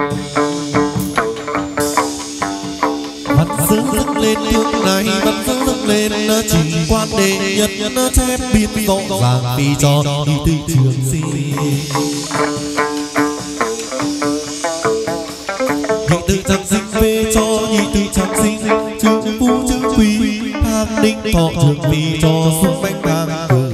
[SPEAKER 3] bắt giữ dâng lên thương này bắt giữ dâng lên chỉ quan đệ nhất nó chép biên rõ ràng vì cho đi từ trường sinh nhị tự trang sinh về cho nhị tự trang sinh chữ phú chữ quý hang đinh thọ trường vì cho xuống bánh hàng cửa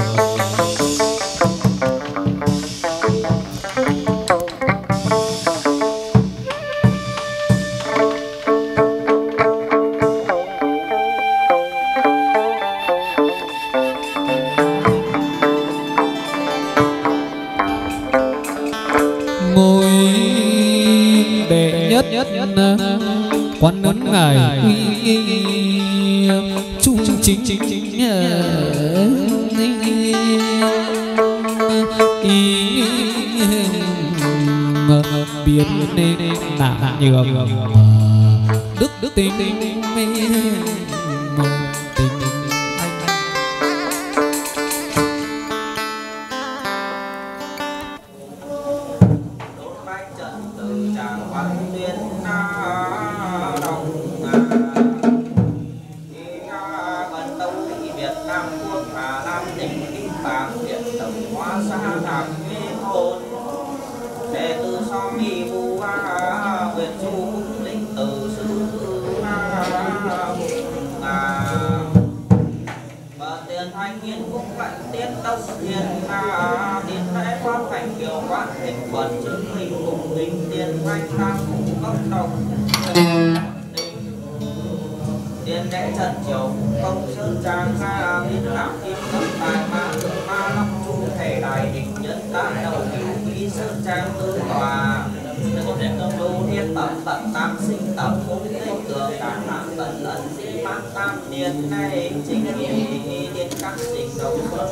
[SPEAKER 2] ngôi đệ nhất quan ấn ngài trung chính biến nên nạ nhường đức tình tình
[SPEAKER 1] tiên lễ trần triều công sơn trang ra biến lạc kim cấm tài ma long chu thể đại địch nhân tam đầu quý sơn trang tư tòa công đô thiên tập tận tam sinh tập cung tinh tường đàn hạng tận ẩn di mát tam niên nay trình nghị điện các trình đầu xuân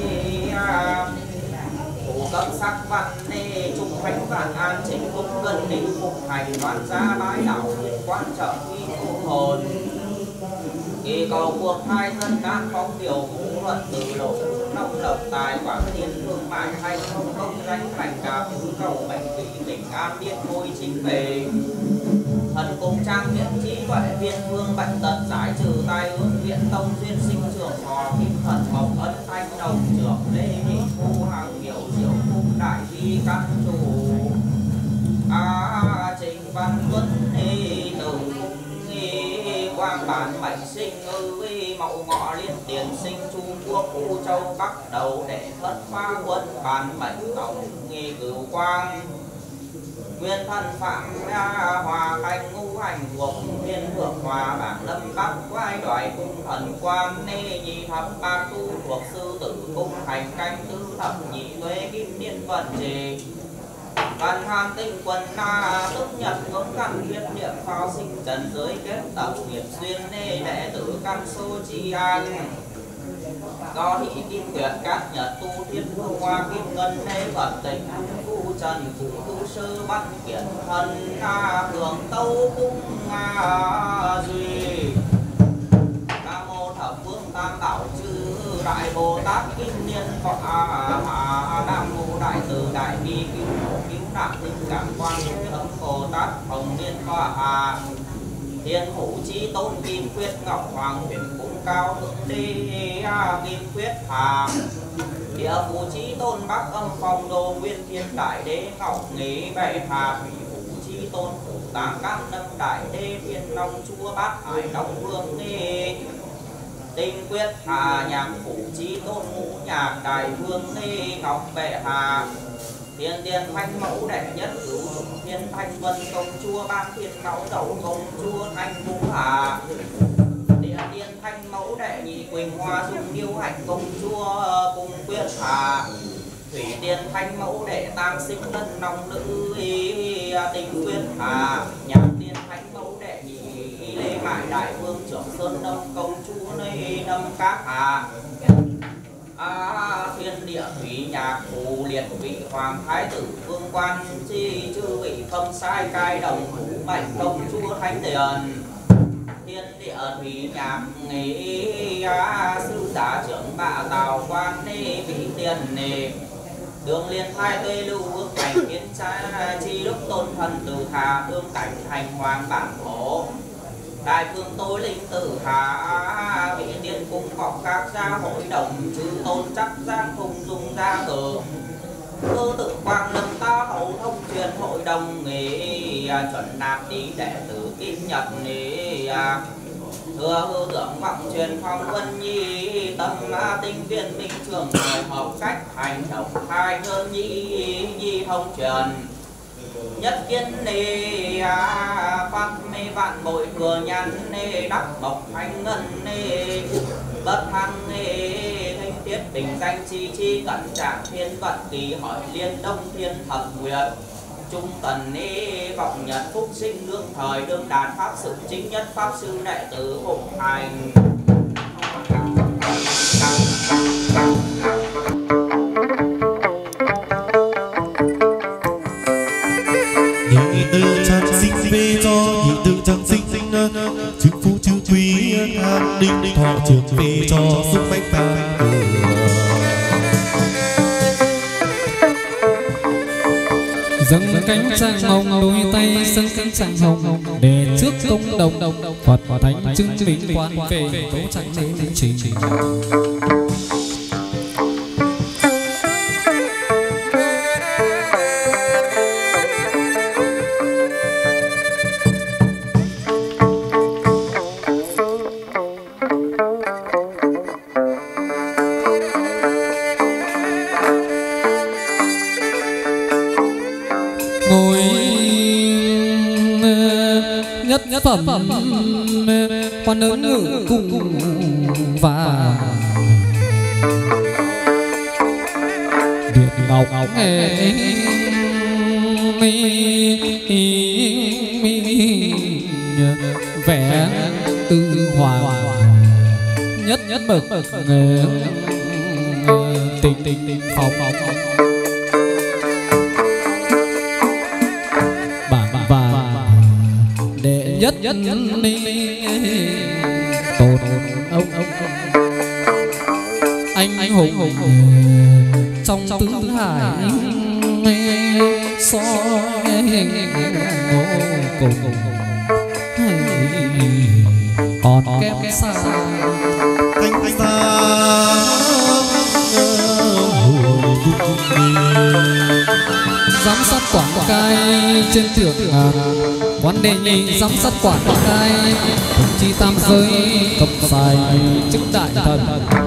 [SPEAKER 1] thủ cấp sắc văn nê trung khánh vạn an trình cung cân định phục hành đoán gia bái đảo quan trọng uy thu hồn kỳ cầu cuộc hai dân can phong điều vũ luận từ lộ nông lập tài quảng thiên thương mại hay không công danh thành cả cứu cầu bệnh vị bình an biết ngôi chính về thần cùng trang viện trí tuệ viên vương bệnh tật giải trừ tai ương viện tông duyên sinh trưởng hòa kim thần mộc ân thanh đồng trưởng lê thị thu hàng hiệu diệu cung đại vi căn chủ trình văn tuấn từ quang bản mệnh sinh mậu ngọ liên tiền sinh Trung Quốc U Châu Bắc đầu để thất phá quân bản mệnh tổng nghi cửu quang nguyên thân phạm hòa khanh ngũ hành thuộc thiên thượng hòa bảng lâm bắc quay đoài cung thần quang nê nhị thập bát tu thuộc sư tử cung hành canh tứ thập nhị tuế kim niên vận trì văn hàn tinh quân na tức nhật ngưỡng căn huyết niệm phao sinh trần giới kết tập nghiệp duyên nê đệ tử căn số chi an do thị kim tuyệt các nhật tu thiên hương hoa kim ngân nê vật tịnh phu trần phụ tu sư văn kiển thân hưởng tâu cung duy nam mô thập phương tam bảo chư đại bồ tát kim niên phật nam mô đại từ đại bi cứu khổ cứu nạn tình cảm quan âm bồ tát hồng niên phật thiên hữu chí tôn kim quyết ngọc hoàng huyền cung cao thượng đi kim quyết hà địa phủ chí tôn bắc âm phong đô nguyên thiên đại đế ngọc nghỉ bệ hà thủy phủ chí tôn phủ tàng các năm đại đế thiên long chúa bát hải long vương nghỉ tinh quyết hà nhạc phủ chí tôn ngũ nhạc đại vương nghỉ ngọc bệ hà thiên tiên thanh mẫu đệ nhất cửu trùng thiên thanh vân công chúa ban thiên mẫu đầu công chúa thanh vũ hà địa tiên thanh mẫu đệ nhị quỳnh hoa dung điêu hạnh công chúa cung quyết hà thủy tiên thanh mẫu đệ tam sinh lân nòng nữ tinh quyết hà nhạc tiên thanh mẫu đệ nhị lê mại đại vương trưởng sơn đông công chúa nơi nâm các hà thiên địa thủy nhạc phù liệt vị hoàng thái tử vương quan chi chư vị không sai cai đồng thủ mệnh công chúa thánh tiền thiên địa thủy nhạc nghỉ sư giả trưởng bạ tào quan nê vị tiền nê đường liên thai tê lưu vương cảnh kiến cha chi lúc tôn thần từ thà hương cảnh hành hoàng bản thổ đại phương tối linh tử hà vị tiên cung ngọc các gia hội đồng chư tôn chắc giang phùng dung gia tử tư tự quang lâm ta hậu thông truyền hội đồng nghề chuẩn nạp đi đệ tử kim nhật nghề thừa hư tưởng vọng truyền phong vân nhi tâm tinh viên minh trường người học cách hành động hai nhân nhi thông truyền nhất kiên nê phát mê vạn bội thừa nhăn nê đắc mộc thanh ngân nê bất thăng nê thanh tiết bình danh chi cẩn trạng thiên vận kỳ hỏi liên đông thiên thập nguyệt trung tần nê vọng nhật phúc sinh đương thời đương đàn pháp sự chính nhất pháp sư đệ tử hộ hành
[SPEAKER 3] về cho nhị tự chẳng sinh chứng phu chư quý an ninh thọ trường về cho xung bách ta
[SPEAKER 2] dâng cánh sang hồng đôi tay dâng cánh sang hồng để trước công đồng Phật và thánh chứng minh quan về tố chẳng đến linh trình nhất phẩm quan lớn ngự cùng và điện ngọc nghe vẻ tư hòa nhất bậc tình phòng và đệ nhất tồn ông anh hùng trong tứ hải soi hình ngộ cùng còn kém xa
[SPEAKER 3] anh xa
[SPEAKER 2] giám sát quảng cai trên thượng ngàn quan đề nhị giám sát quảng cai đồng chi tam giới cộng xài chức đại thần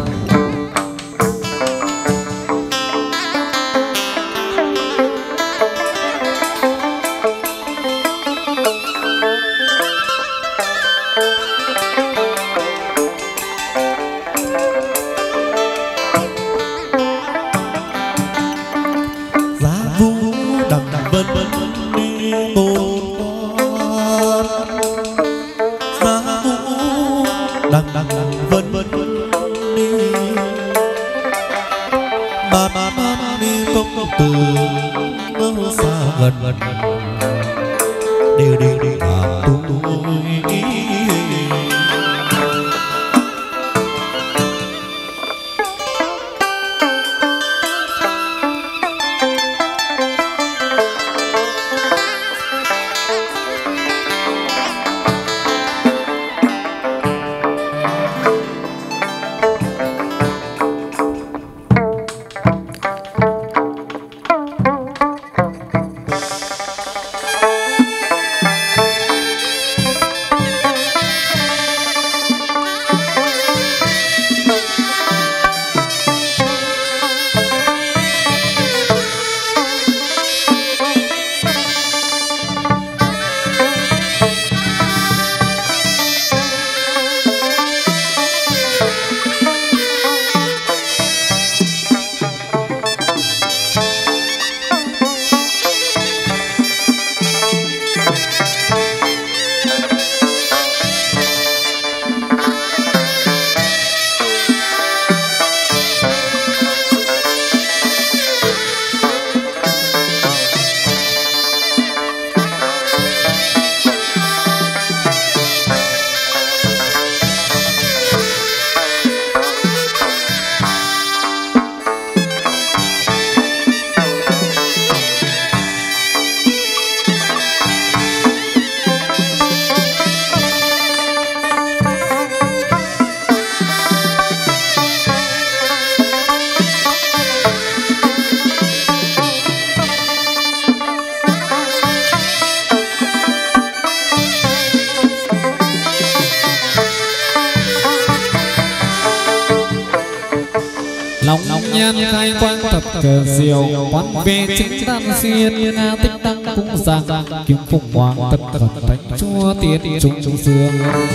[SPEAKER 2] cờ diều quán về chính đan xuyên tích tăng cung giang kiếm phụng hoàng tất thần thánh chúa tiến trung dương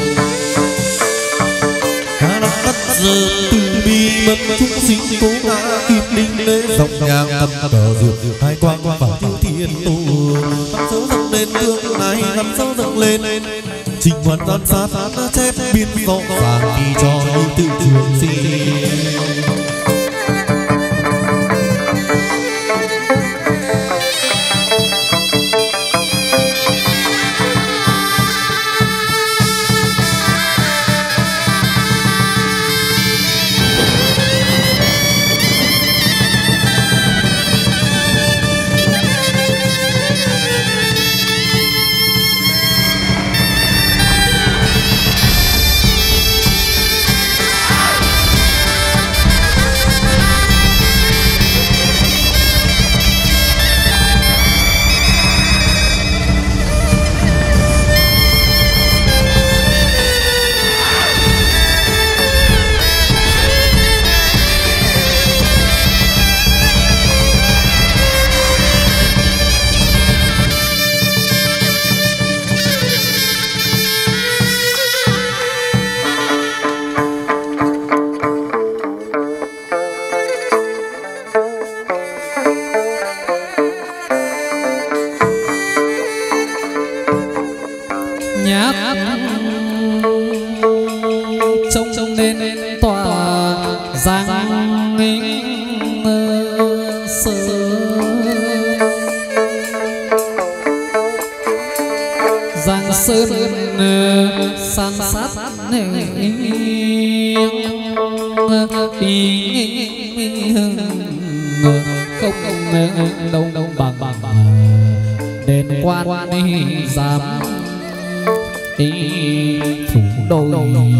[SPEAKER 3] ca năm tất giờ từ bi mật chúng sinh cố ngã kịp linh lễ dòng nhang thầm cờ dược hai quang vào tiêu thiên tu năm dấu dâng lên tương này năm dấu dâng lên trình hoàn gian sát chép biên rõ ràng khi cho như tự trường sinh
[SPEAKER 2] Giang Sơn san sát không đâu bằng đền quan giám thủ đôi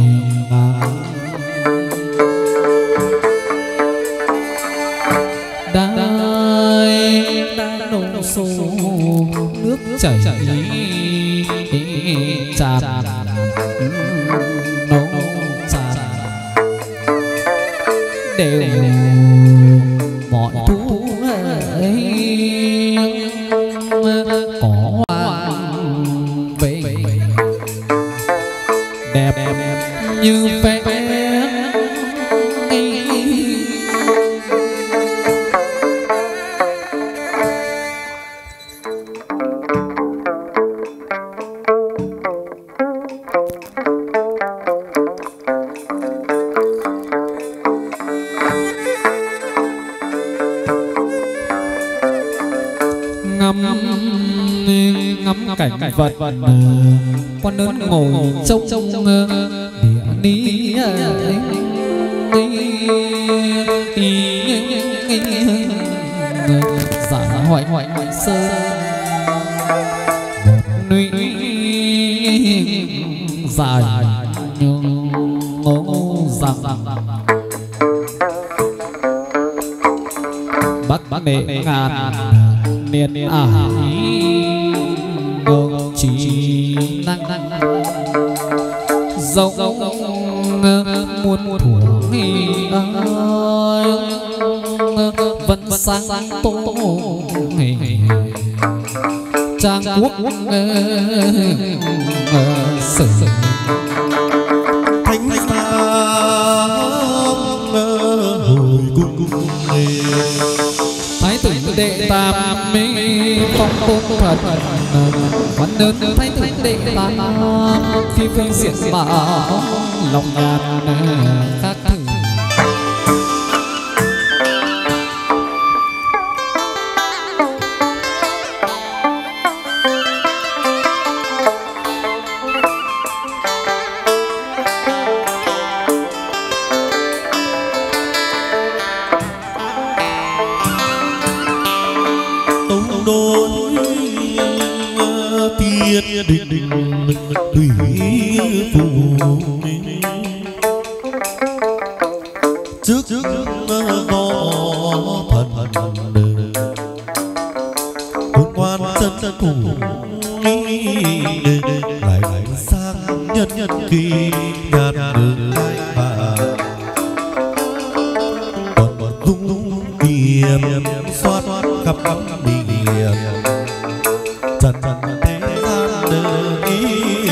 [SPEAKER 2] đã đổ xô nước chảy tràn nấu tràn đều mọi thú ấy có hoàng về đẹp như vẽ ngắm cảnh vật con lớn ngồi trong địa ní giả hoại sơn núi dài ngô rằng bắc nệ ngàn niên chỉ năng dẫu muôn thuở vẫn sáng tô trang quốc sử
[SPEAKER 3] thánh xa hồi cung
[SPEAKER 2] thái tử đệ tam phong tôn thật quan đơn thái tử đệ tam phi phương diện bảo lòng ngàn khác thử
[SPEAKER 3] định thủy phù trước gió thần hôn quan chân thủ lại sang nhân kỳ nhạt lại và còn dung kiểm soát khắp miền trần thế gian đời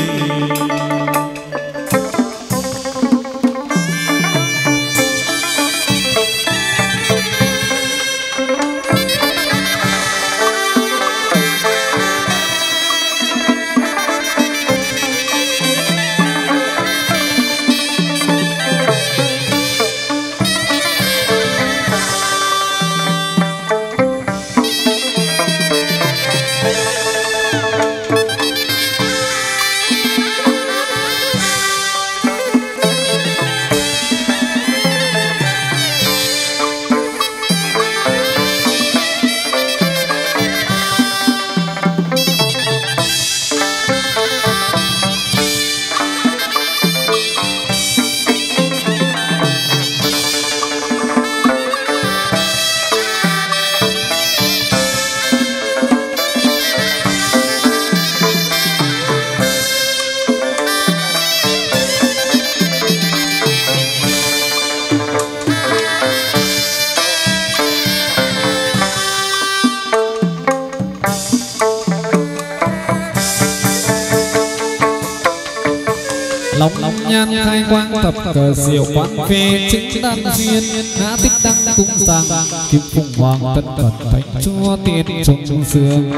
[SPEAKER 2] lòng nhan khai quang thập cờ diệu quán phê chính đan duyên ngã tích đăng cung giang kim phụng hoàng tân cẩn thánh chúa tiên trung dương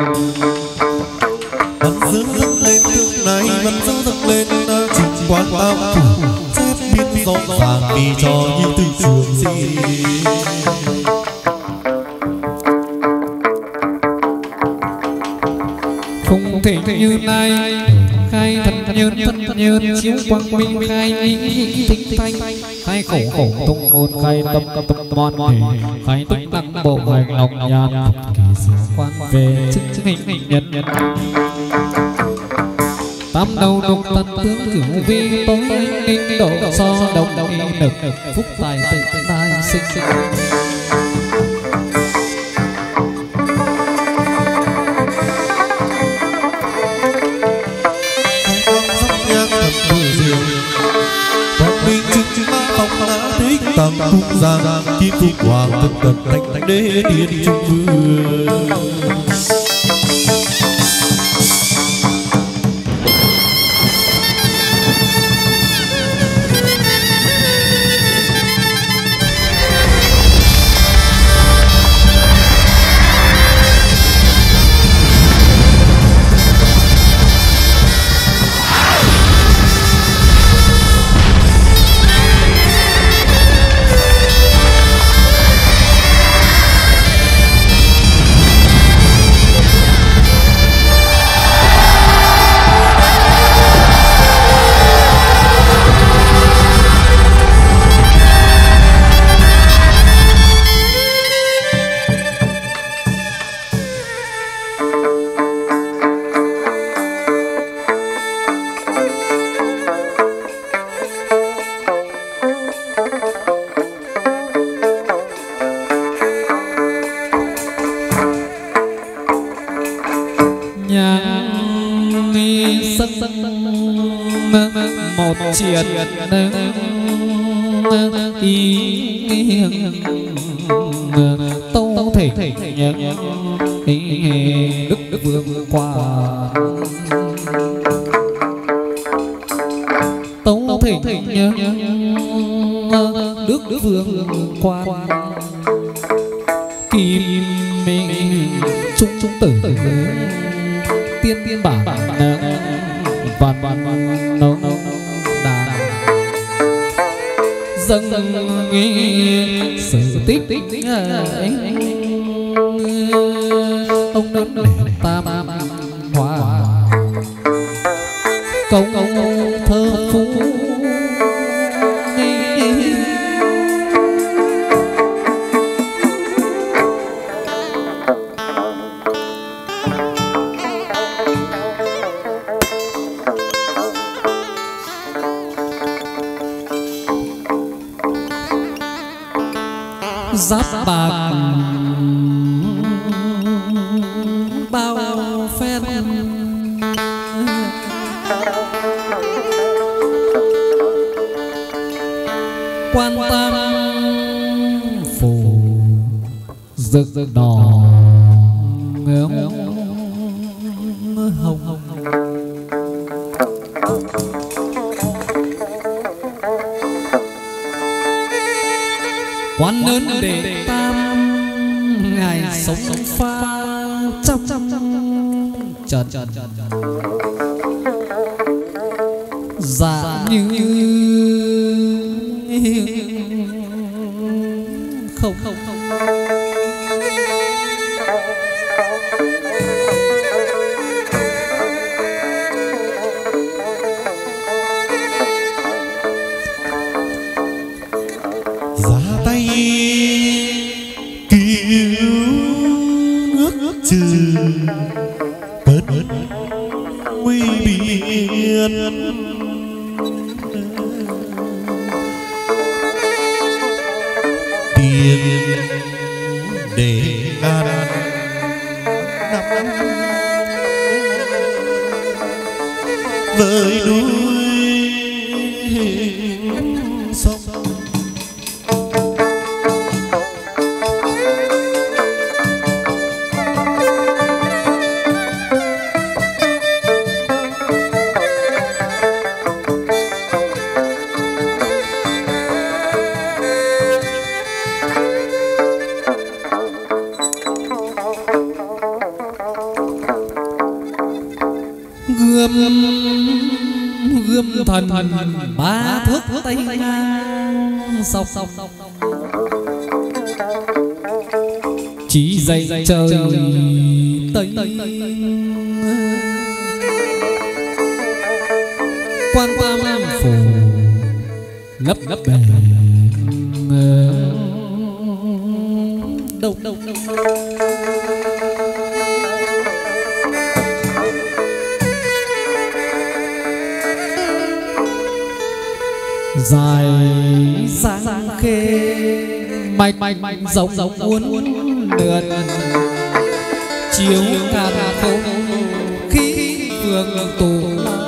[SPEAKER 3] văn dương dâng lên tương này văn dương dâng lên trình quán tam thủ chép biết rõ ràng vì cho như từ trường gì
[SPEAKER 2] không thể như nay khai thật nhơn thân nhơn chiếu quang minh khai nhĩ thính thanh khai khẩu khẩu tung môn khai tâm tâm mòn thể khai tức đăng bộ hành lòng nhàn kỳ diệu quan về chức hình nhân nhân tam đầu đục tận tướng cửu vi tối ninh độ so đồng nực phúc tài tự tài sinh sinh
[SPEAKER 3] tam cung giang kim phúc hoàng tân tần thánh đế tiên trung vương triệt ý tâu thể đức vương qua tâu thể đức vương qua kim minh trung tử tiên bản vạn nâu dâng sự tích ông đơn để tam hòa công thơ phú giáp bạc bao phen quan tam phủ rực đỏ hồng quan lớn để tam ngày sống pha trăm trần dạ như không bớt nguy biên tiền để ngàn năm với núi sông
[SPEAKER 2] gươm thần ba thước tây ngang sọc chỉ dậy trời tây quan tam phủ lấp bể đâu dài sáng khê mạch rộng uốn lượn chiếu càn không khí phương tù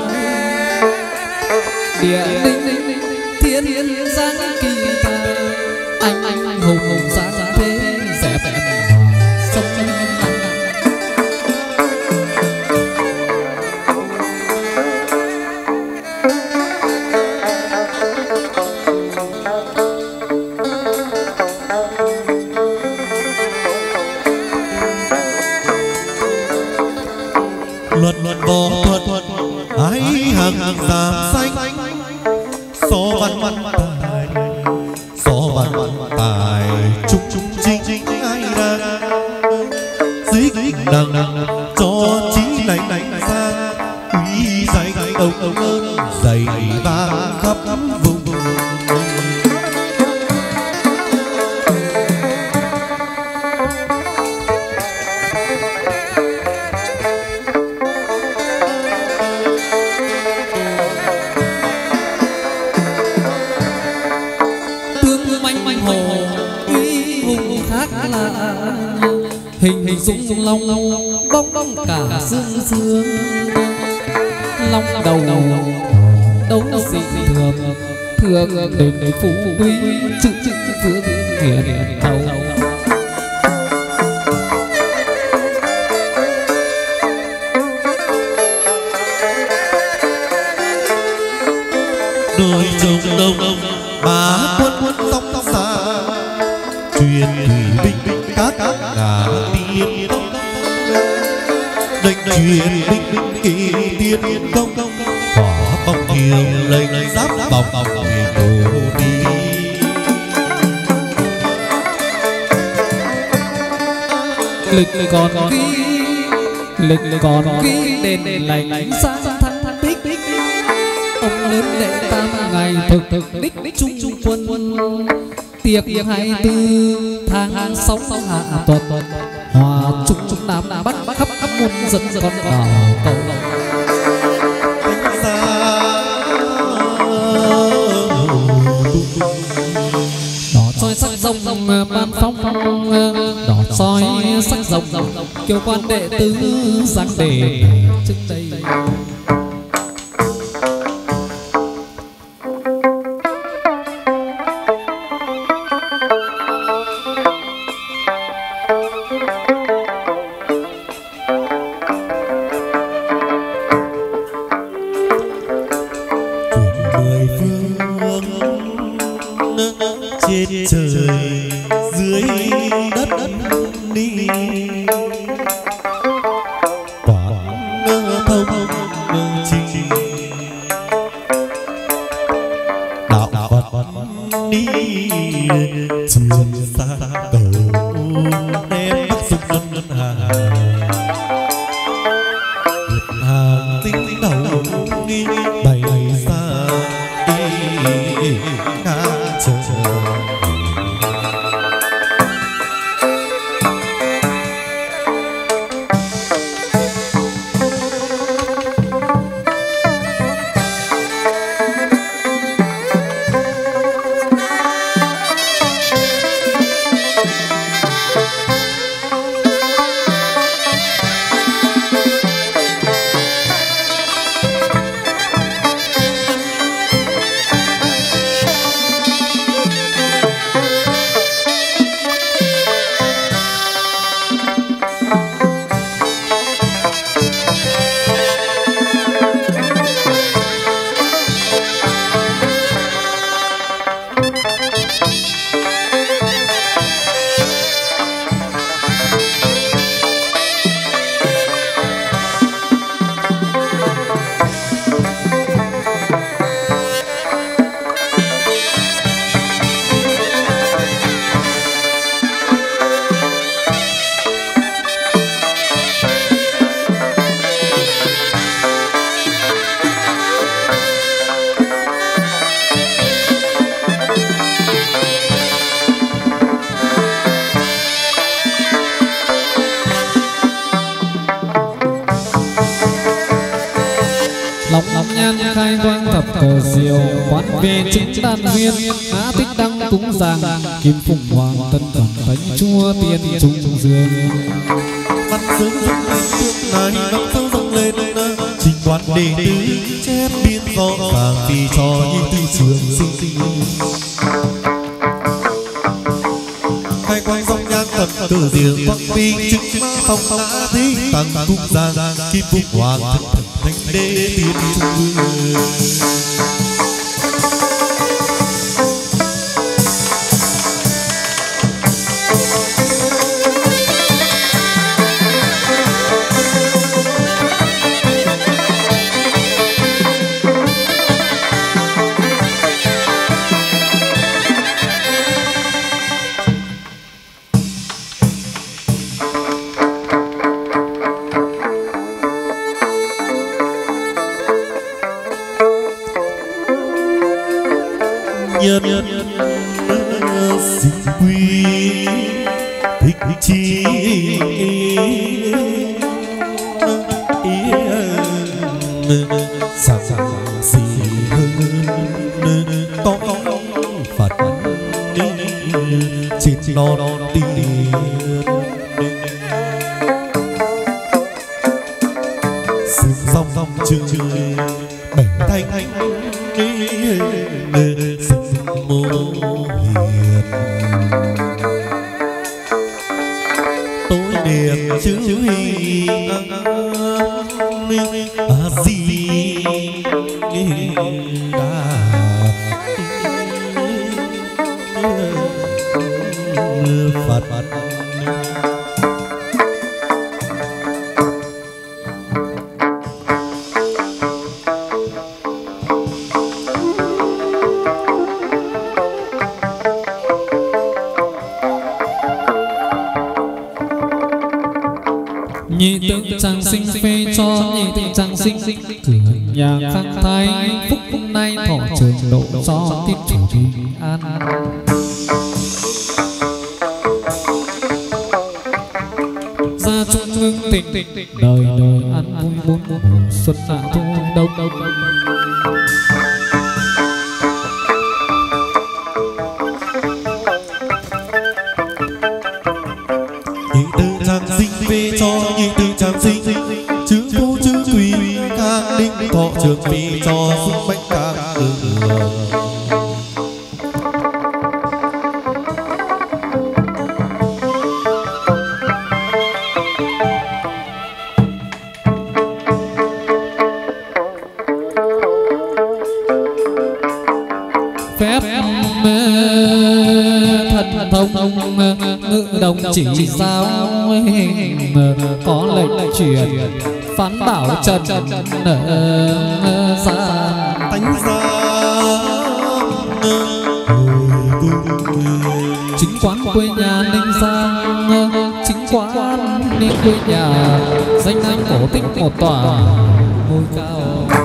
[SPEAKER 2] địa linh thiên giang kỳ tài anh hùng sáng thế dẹp sông
[SPEAKER 3] luật võ thuật ái hằng giảm xanh so văn tài trúc chính ai ra xích đằng cho chí lành sang quý danh ông ơn dày vang khắp vùng
[SPEAKER 2] hình dung long bóng cả xương long đầu đấu dị thường đỉnh phú quý chữ phước hiển thâu
[SPEAKER 3] đôi trông đông bá quân sóng xa truyền thủy binh các ngà tiên đệnh truyền binh kỳ tiên công hỏa bóng kiều lệnh giáp bọc thì đồ đi
[SPEAKER 2] lịch còn ghi đền lành sáng thăng tích ông lớn đệ tam ngày thực đích trung quân tiệc 24 tháng 6 hạ tuần hòa trung nam bắc khắp muôn dân con đảo cầu đỏ soi sắc rồng ban phong đỏ soi sắc rồng kiều quan đệ tứ giang đề trước đây
[SPEAKER 3] trên trời dưới đất đi quảng thông trình đạo Phật đi truyền xa cầu đem bắc sông ngân hà hàng tinh đầu đi bày xa đi ngã trời
[SPEAKER 2] khai quang thập cờ diệu quán về chính đan viên ngã tích đăng cúng giàng kim phụng hoàng tân cẩm thánh chúa tiên trung dương
[SPEAKER 3] mắt sớm dâng này năm sớm dâng lên trình quan đệ tử chép biên rõ ràng vì cho như tư trường sinh khai quang dòng nhang tầm cờ diệu quang vi chứng phong ngã thế tăng cung giang kim phụng hoàng thánh đế tiên trung vương nhân sinh quy thích chi sáng gì hơn có Phật trên non tiên sương rong trời bể thanh mô hiền tối niệm chữ hi a di đà Phật
[SPEAKER 2] nhị tượng trang sinh phê cho nhị tượng trang sinh cửa nhà khang thái phúc nay thọ trường độ cho tiết chủ trì an gia trung ương tịnh đời đời ăn vui bốn mùa xuân hạ thu đông
[SPEAKER 3] nhị tự trang sinh về cho nhị tự trang sinh chữ vô chữ tùy các đinh thọ trường vì cho sức mạnh các
[SPEAKER 2] phép thần thông ngự đồng chỉ sao có lệnh truyền phán bảo trần ra
[SPEAKER 3] tánh ra
[SPEAKER 2] chính quán quê nhà Ninh Giang chính quán ninh quê nhà danh anh cổ tích một tòa ngôi cao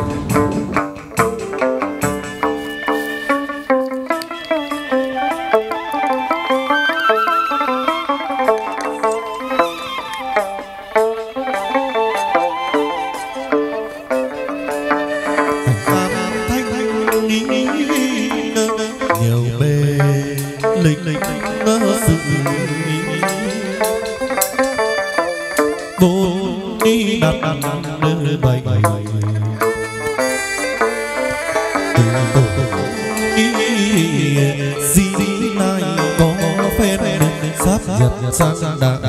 [SPEAKER 3] nhiều bề lịch sự vô đi đặt nơi bày gì này có phép sắp nhật sang đà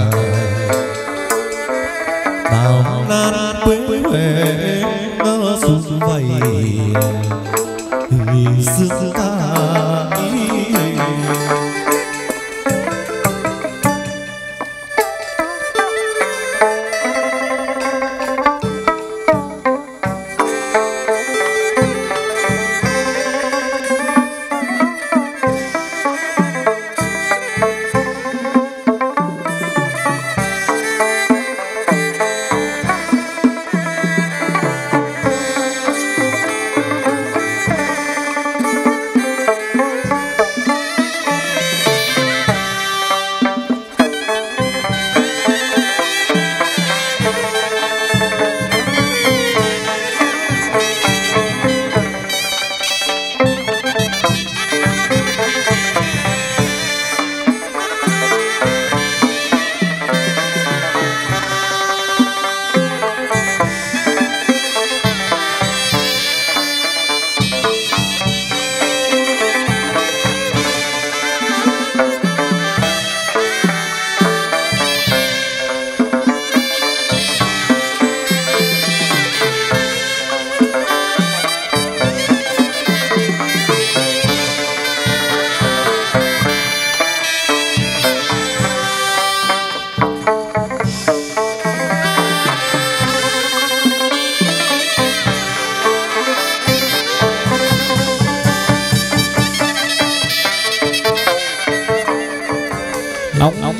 [SPEAKER 3] đào nan quê huệ xuân vầy xưa ta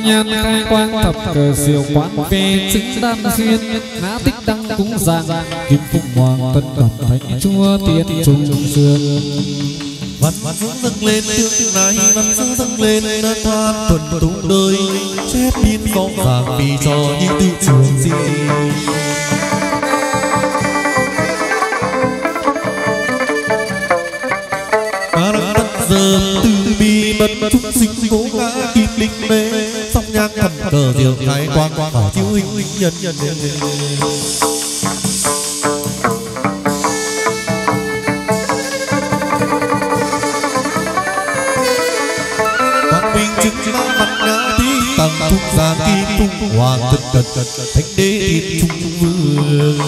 [SPEAKER 2] nhan khai quang thập cờ diệu quán về xứng đan duyên ngã tích đăng cúng giang kim phụng hoàng tân cẩm thánh chúa tiên trung dương
[SPEAKER 3] văn dương dâng lên tương này văn dương dâng lên đã thoát thuần tụng đời chép biên phong vàng vì cho như tự trường gì giờ từ bi bất chúng sinh cố ngã kim linh mê song nhang thầm cờ diệu thái quang bảo chiếu hình nhân quang minh chứng ma mặt ngã tí tầng trung giang kim phụng hoàng thân cận thánh đế thiên trung vương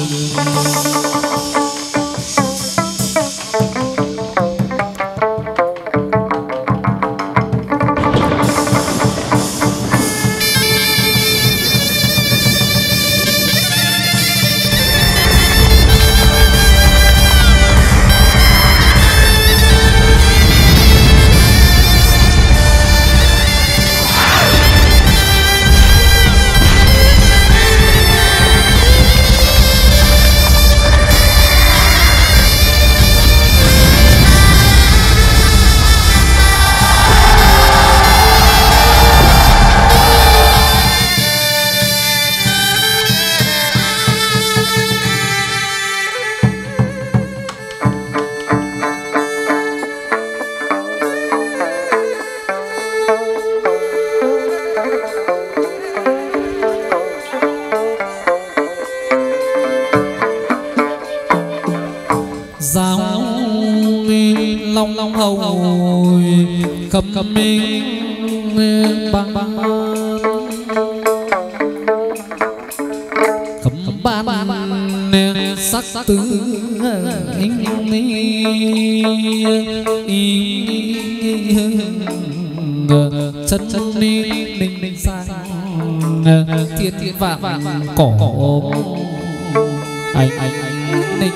[SPEAKER 3] cầm minh băng cầm ban sắc tứ chân chân ninh sang thiên thiên vạn cỏ anh ninh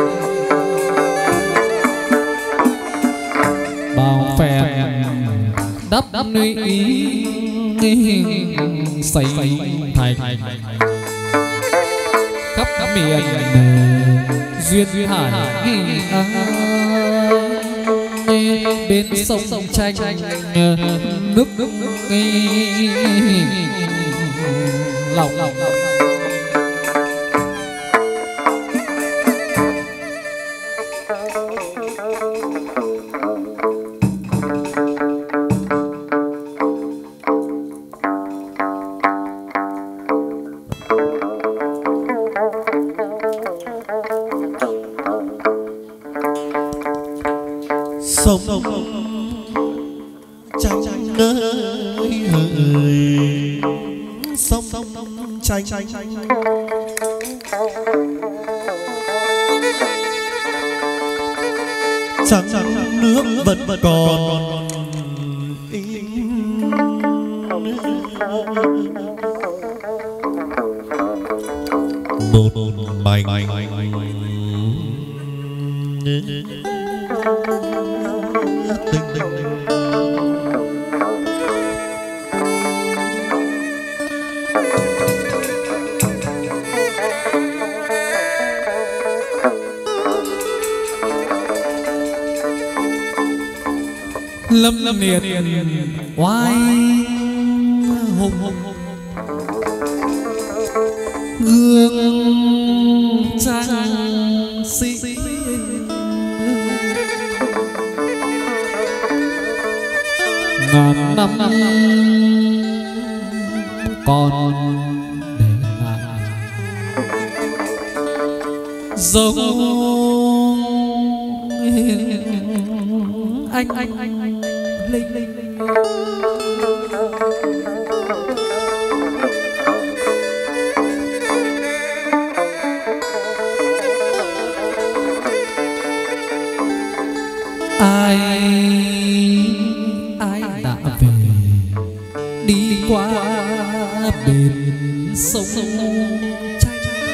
[SPEAKER 3] bao phèn đắp nuôi xây thành khắp miền duyên hải bên sông tranh nước lòng sông trắng nơi hỡi sông tranh trắng nước vẫn còn một mảnh
[SPEAKER 2] lâm liệt oai hùng gương trang sĩ ngàn năm còn để lại dấu anh linh ai đã về đi qua bên sông tranh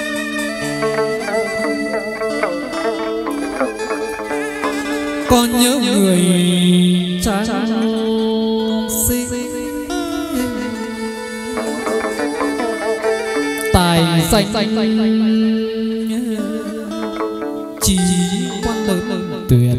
[SPEAKER 2] còn nhớ người trang xinh danh chỉ quan lớn tuyệt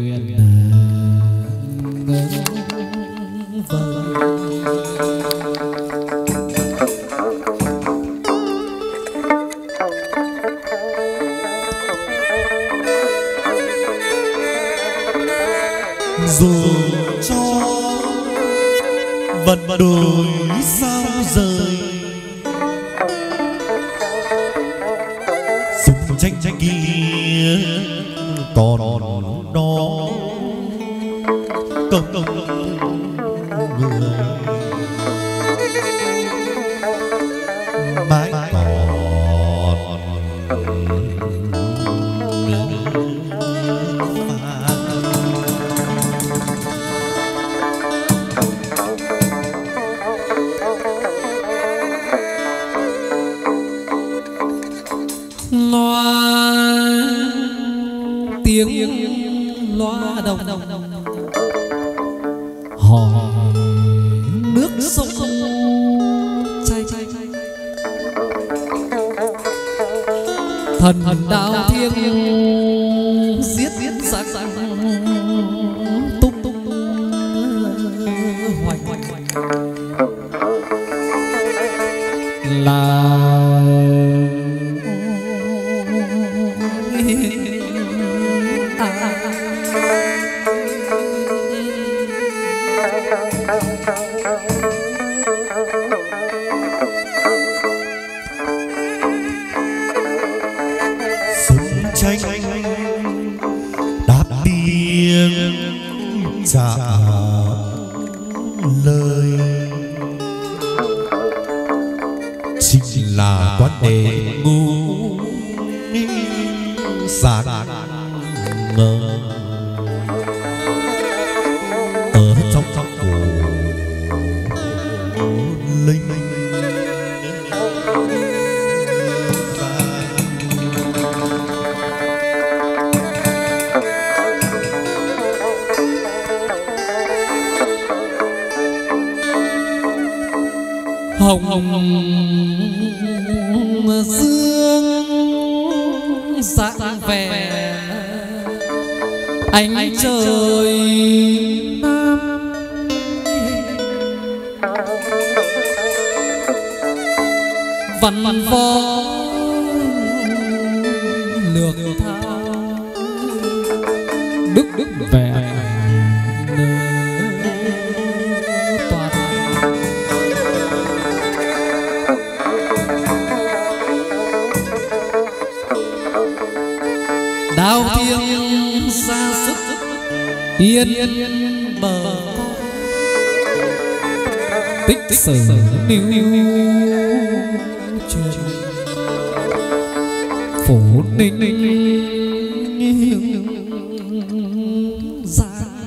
[SPEAKER 3] dù cho vật đổi sao rời súng tranh kia còn đó công người mãi còn
[SPEAKER 2] tiếng loa đồng hò nước sông chảy thần đạo thiêng giết giặc tung hoành là đáp tiếng trả lời chính là quan hệ ngu sáng ngờ ở trong cổ linh hồng dương sáng vẻ ánh trời nam văn võ lược tha đức vẻ đao thiêng ra sức yên bờ tích sử níu truyền phổ ninh ra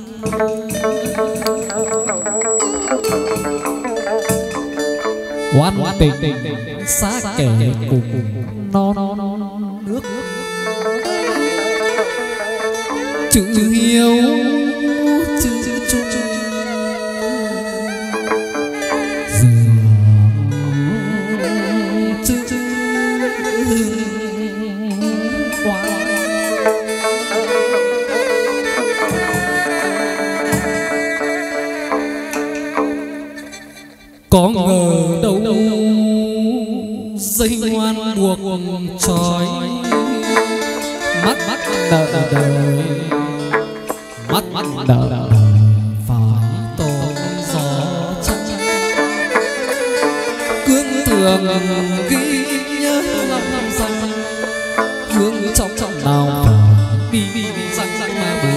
[SPEAKER 2] oan tình xa kẻ cùng non nước chữ hiếu chữ chung chữ quá có ngờ đâu dây ngoan buộc trói mắt đợi đời mắt đợi phải tổn gió trắng cương thường ghi nhớ năm rằng hướng trong nào đi răng mà bước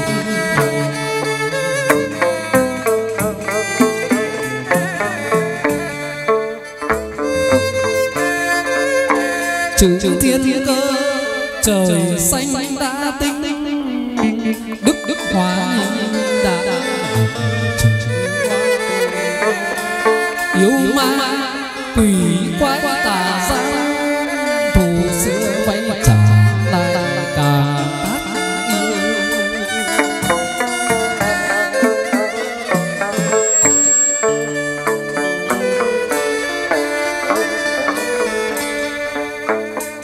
[SPEAKER 2] chữ thiên cơ trời xanh đã tinh đức hòa đã yêu ma quỷ quái tà gian thù xưa vẫy trả lại càng tát yêu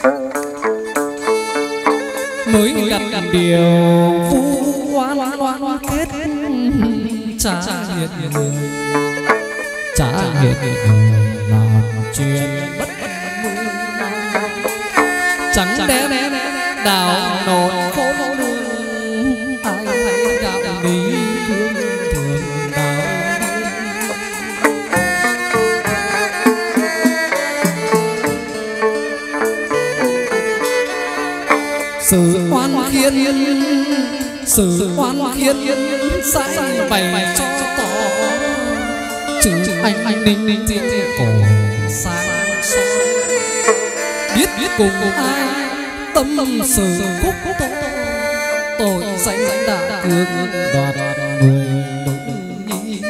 [SPEAKER 2] điều vu oan kết trả hiền người, trả hiền người làm chuyện bất mưu, chẳng đen đào nội khốn đường, ai thấy đạo lý thương thường đạo. Sự oan khiên sai bày cho tỏ, chữ anh ninh cổ sáng soi, biết cùng ai tâm sự khúc tội danh đã cương đoạt người nữ nhi.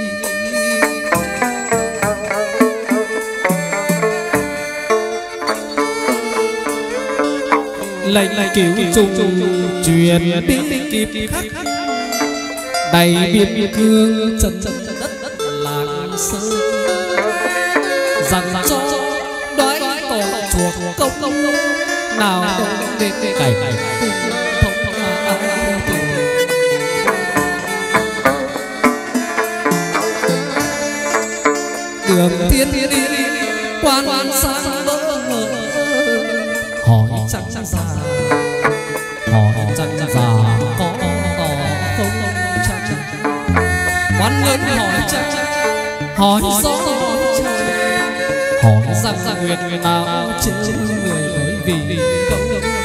[SPEAKER 2] Lệnh cứu trùng truyền đi kịp khắc, đầy biên cương trần đất làng sơn, rằng cho đói tổ chuộc công nào đến cảnh thông đường tiên đi quan sáng vỡ hỏi chẳng già, hỏi chẳng già có tỏ không chẳng, quan nhân hỏi chẳng, hỏi rõ hỏi rằng nguyện nào trên người nói vì công.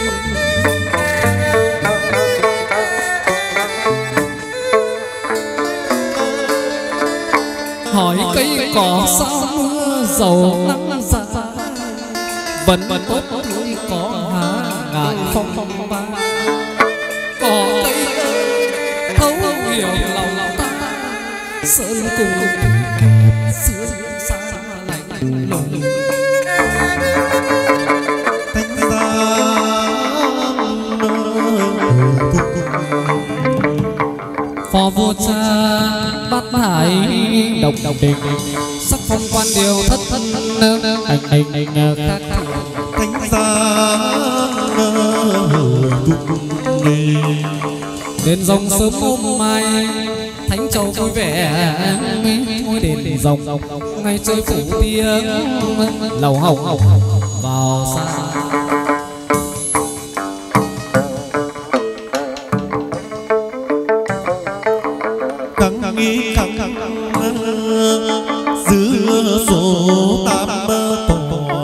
[SPEAKER 2] Hỏi cây cỏ sao mưa dầu nắng già, vẫn tốt tươi có há ngại phong ba, cỏ cây thấu hiểu lòng ta, sơn cùng tùy kịp xưa xa lạnh lùng. Phò vua cha bắt hải độc đình, sắc phong quan điều thất anh khác
[SPEAKER 3] thánh gia
[SPEAKER 2] đền rồng sớm hôm mai, thánh châu vui vẻ ngôi đền rồng ngày chơi phủ tiếng lầu hồng vào xa.
[SPEAKER 3] giữa số tam tòa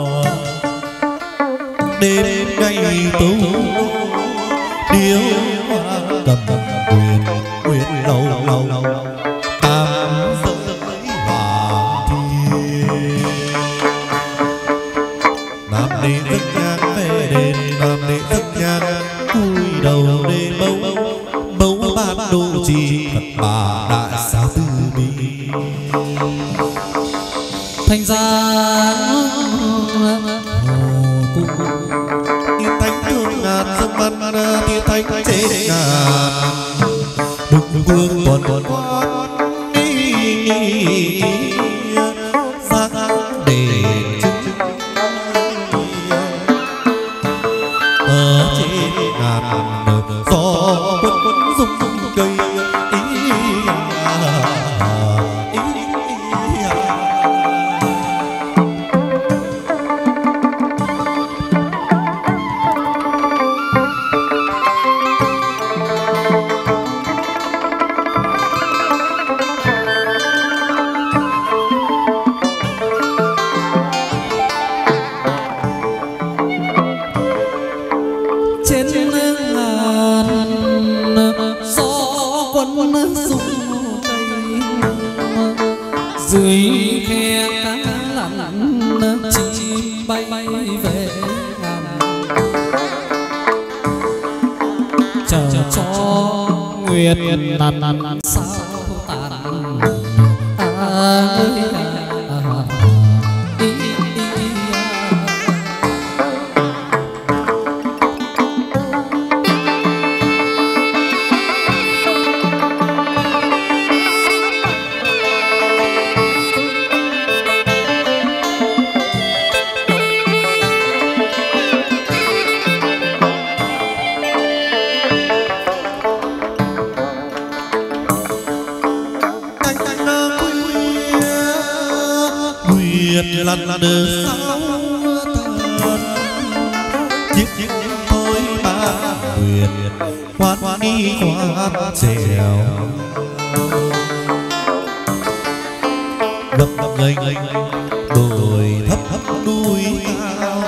[SPEAKER 3] đêm ngày tấu điếu hoa cầm quyền lầu tam giới hòa thiên. Nam đi rất nhang về đền, nam đi rất nhang cúi đầu để bấu bát đồ trì Phật bà đại xá từ bi.
[SPEAKER 2] Thành ra
[SPEAKER 3] tiên thánh thương ngàn sông văn, tiên thánh trên ngàn đừng vương tuần quan giác để chứng ở trên ngàn gió quân rung cây
[SPEAKER 2] dưới khe cá lặn chim bay về ngàn, chờ cho nguyệt nằn sao tàn
[SPEAKER 3] thuyền lăn đưa sao chiếc thôi ba nguyện khoan đi khoan trèo ngập ngây đồi thấp thấp núi cao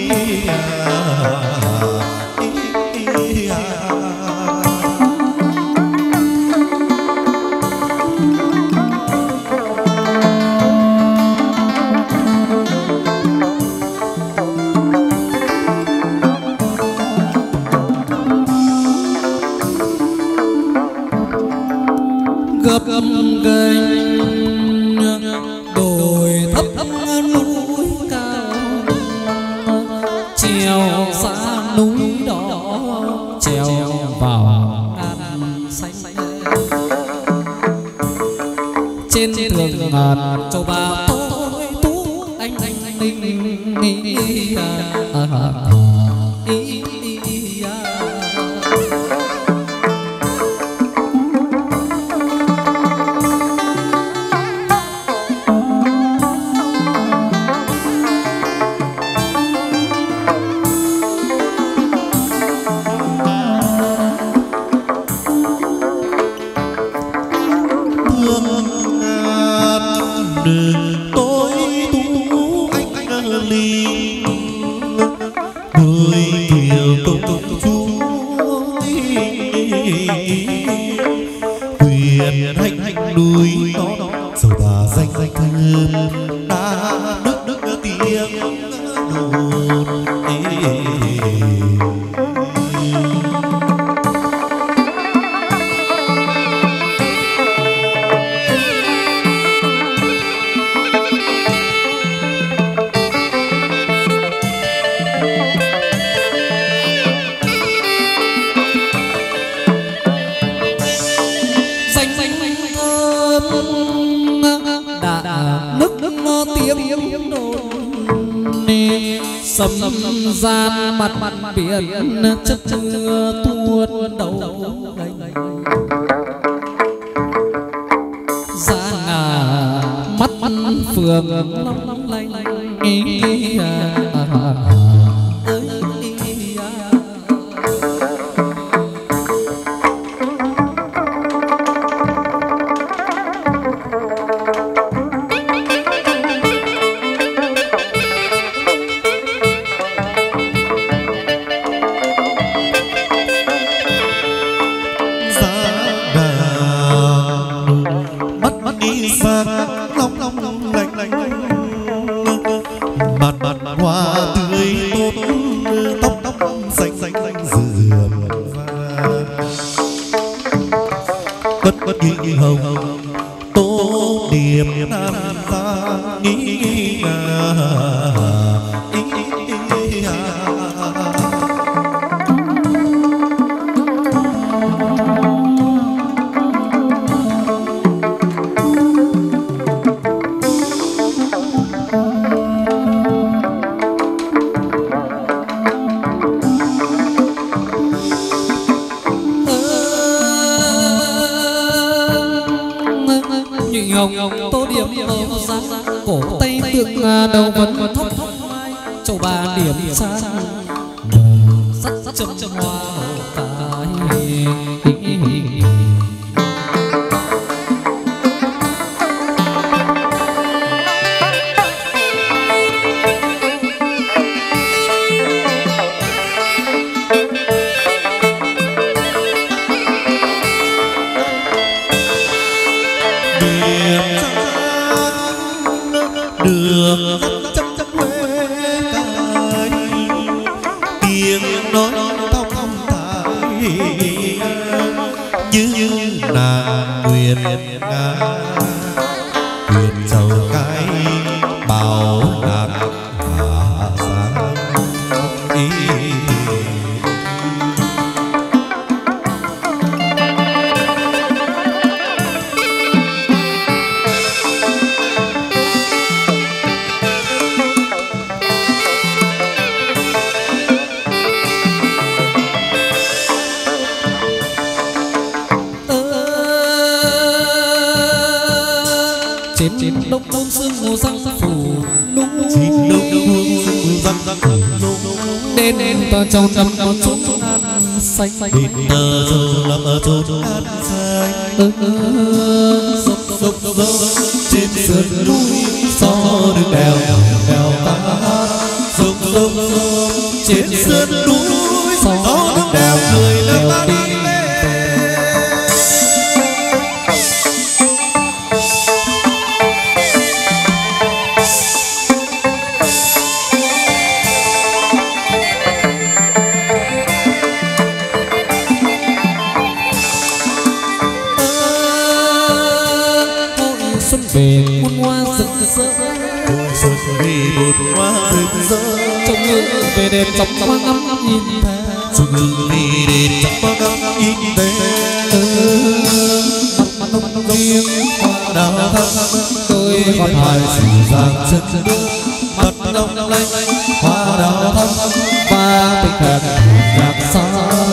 [SPEAKER 2] gập ghềnh đồi thấp thấp núi cao trèo xa núi đỏ trèo vào ngàn xanh trên tường ngàn châu ba tôi tú anh ninh sầm gian mặt biển chất chưa tuôn đầu ra ngà mắt phường long lanh tô điểm ra cổ tay tượng đầu vẫn thấp châu ba điểm sáng sắt chấm hoa cái
[SPEAKER 3] đường chắc quê cài tiếng nói thong thong thải như nàng nguyện nga nguyện sầu cái bảo lạc hạ giang
[SPEAKER 2] trên đông đông sương mù răng phủ nung
[SPEAKER 3] chín đông đông răng răng
[SPEAKER 2] đến ta trong năm con chốn ăn xanh
[SPEAKER 3] đến tờ châu lâm ở chốn ăn xanh dốc trên sườn núi gió đường đèo đèo ta dốc trên sườn núi gió đường đèo người lâm ta đi
[SPEAKER 2] về muôn hoa rực rỡ
[SPEAKER 3] xuân về một hoa rực rỡ
[SPEAKER 2] trong ngự về đêm trong hoa ngắm nhìn ta
[SPEAKER 3] trong ngự về đêm trong hoa ngắm nhìn ta
[SPEAKER 2] mặt nông riêng
[SPEAKER 3] hoa đào thắm
[SPEAKER 2] tôi
[SPEAKER 3] còn hai sự giang chân nước mặt nông lanh hoa đào thắm
[SPEAKER 2] và tình hạt nhạc xa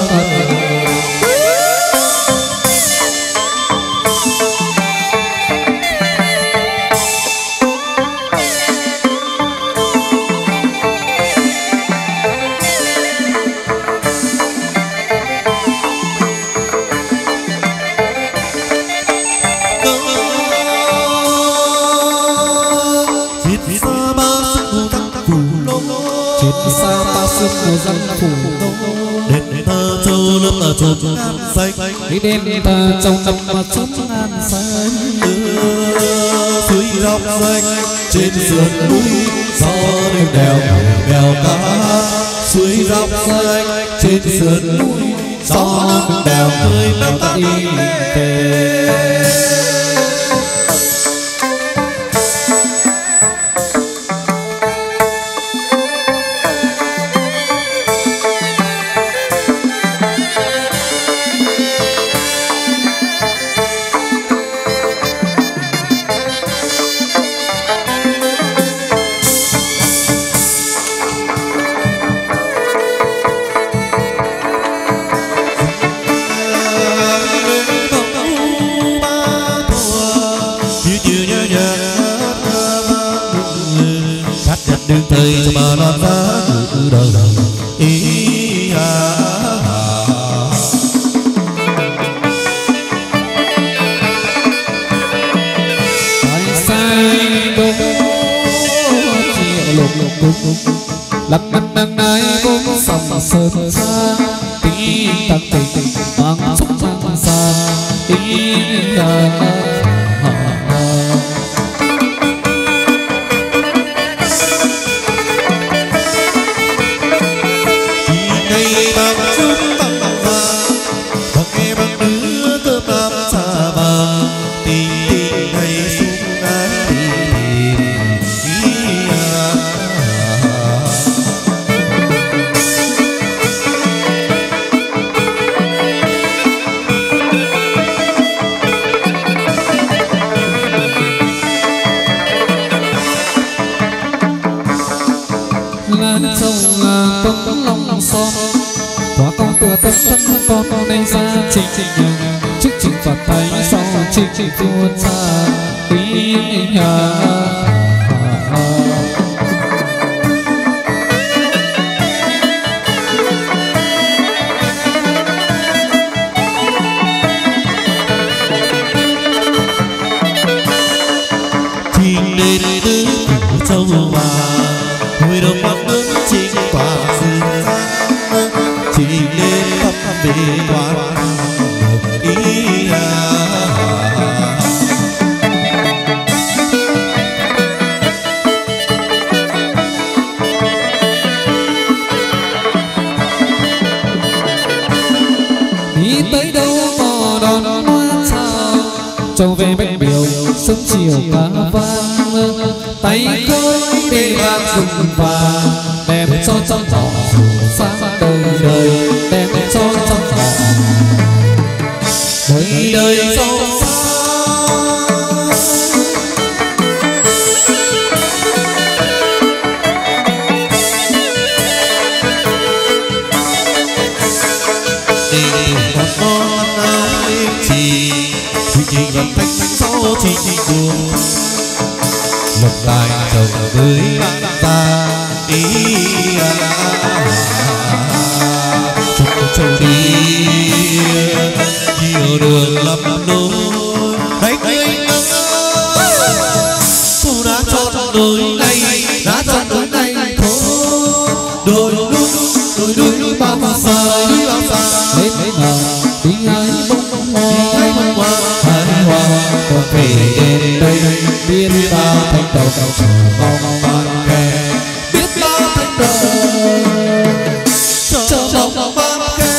[SPEAKER 2] xa ba sương mù răng phủ
[SPEAKER 3] đến thơ châu lâm ở chốn an xanh
[SPEAKER 2] đi đêm ta trong năm mà chốn an xanh
[SPEAKER 3] suối róc xanh trên sườn núi gió đêm đèo đèo cá suối róc xanh trên sườn núi gió đêm đèo người năm ta đi về đường thời cho mà non giá từ đầu ý
[SPEAKER 2] ai sai đâu chiều lục cung lắm năm năm nay cũng sầm sơn xa tí tắc tình mang xúc sang xa tí lan sông là tấm lòng son qua con tựa tâm thân con đây ra trình trước trình phạt thay sau trình tuôn xa ý nhà
[SPEAKER 3] trình đến tứ châu hòa hồi đông bắc nước trình tỏa dương trình lên khắp về toàn ý
[SPEAKER 2] đi tới đâu mò đón hoa sao trâu về bên biểu sớm chiều cá vang tay khơi để bạc rừng vàng đem cho trong giỏ sáng đời đời đem cho trong giỏ đời đời giàu
[SPEAKER 3] trình văn thanh sau trình buồn lục tài chồng với ta ý châu đi nhiều đường lắm nối đánh cô đã chọn đôi này đã chọn đôi này thôi đôi núi bao xa
[SPEAKER 2] đến ngờ tiếng ai bông hoa hân hoa còn về đến đây biết bao thành đầu mong bạn bè biết bao thành đầu chờ mong bạn bè.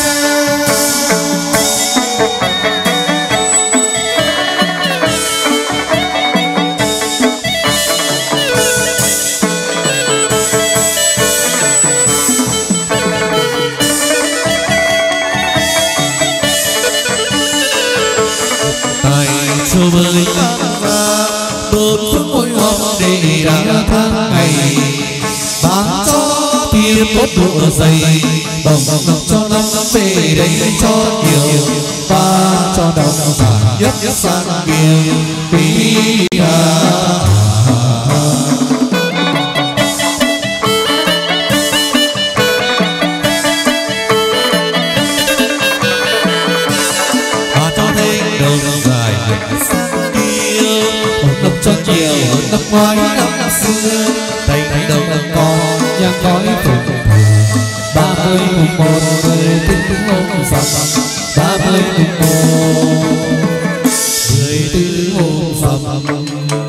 [SPEAKER 3] Châu mới tan ra đốt phước ngôi hòm để đã tháng ngày bán cho tiền tốt độ dày đồng cho năm về đây cho nhiều ba cho đồng giả nhất sang kiều tí
[SPEAKER 2] cho chiều năm ngoái năm xưa thành đồng con nhang khói phụng 30 mùng 1 người tính hôm rằm 30 mùng 1 người tính hôm rằm.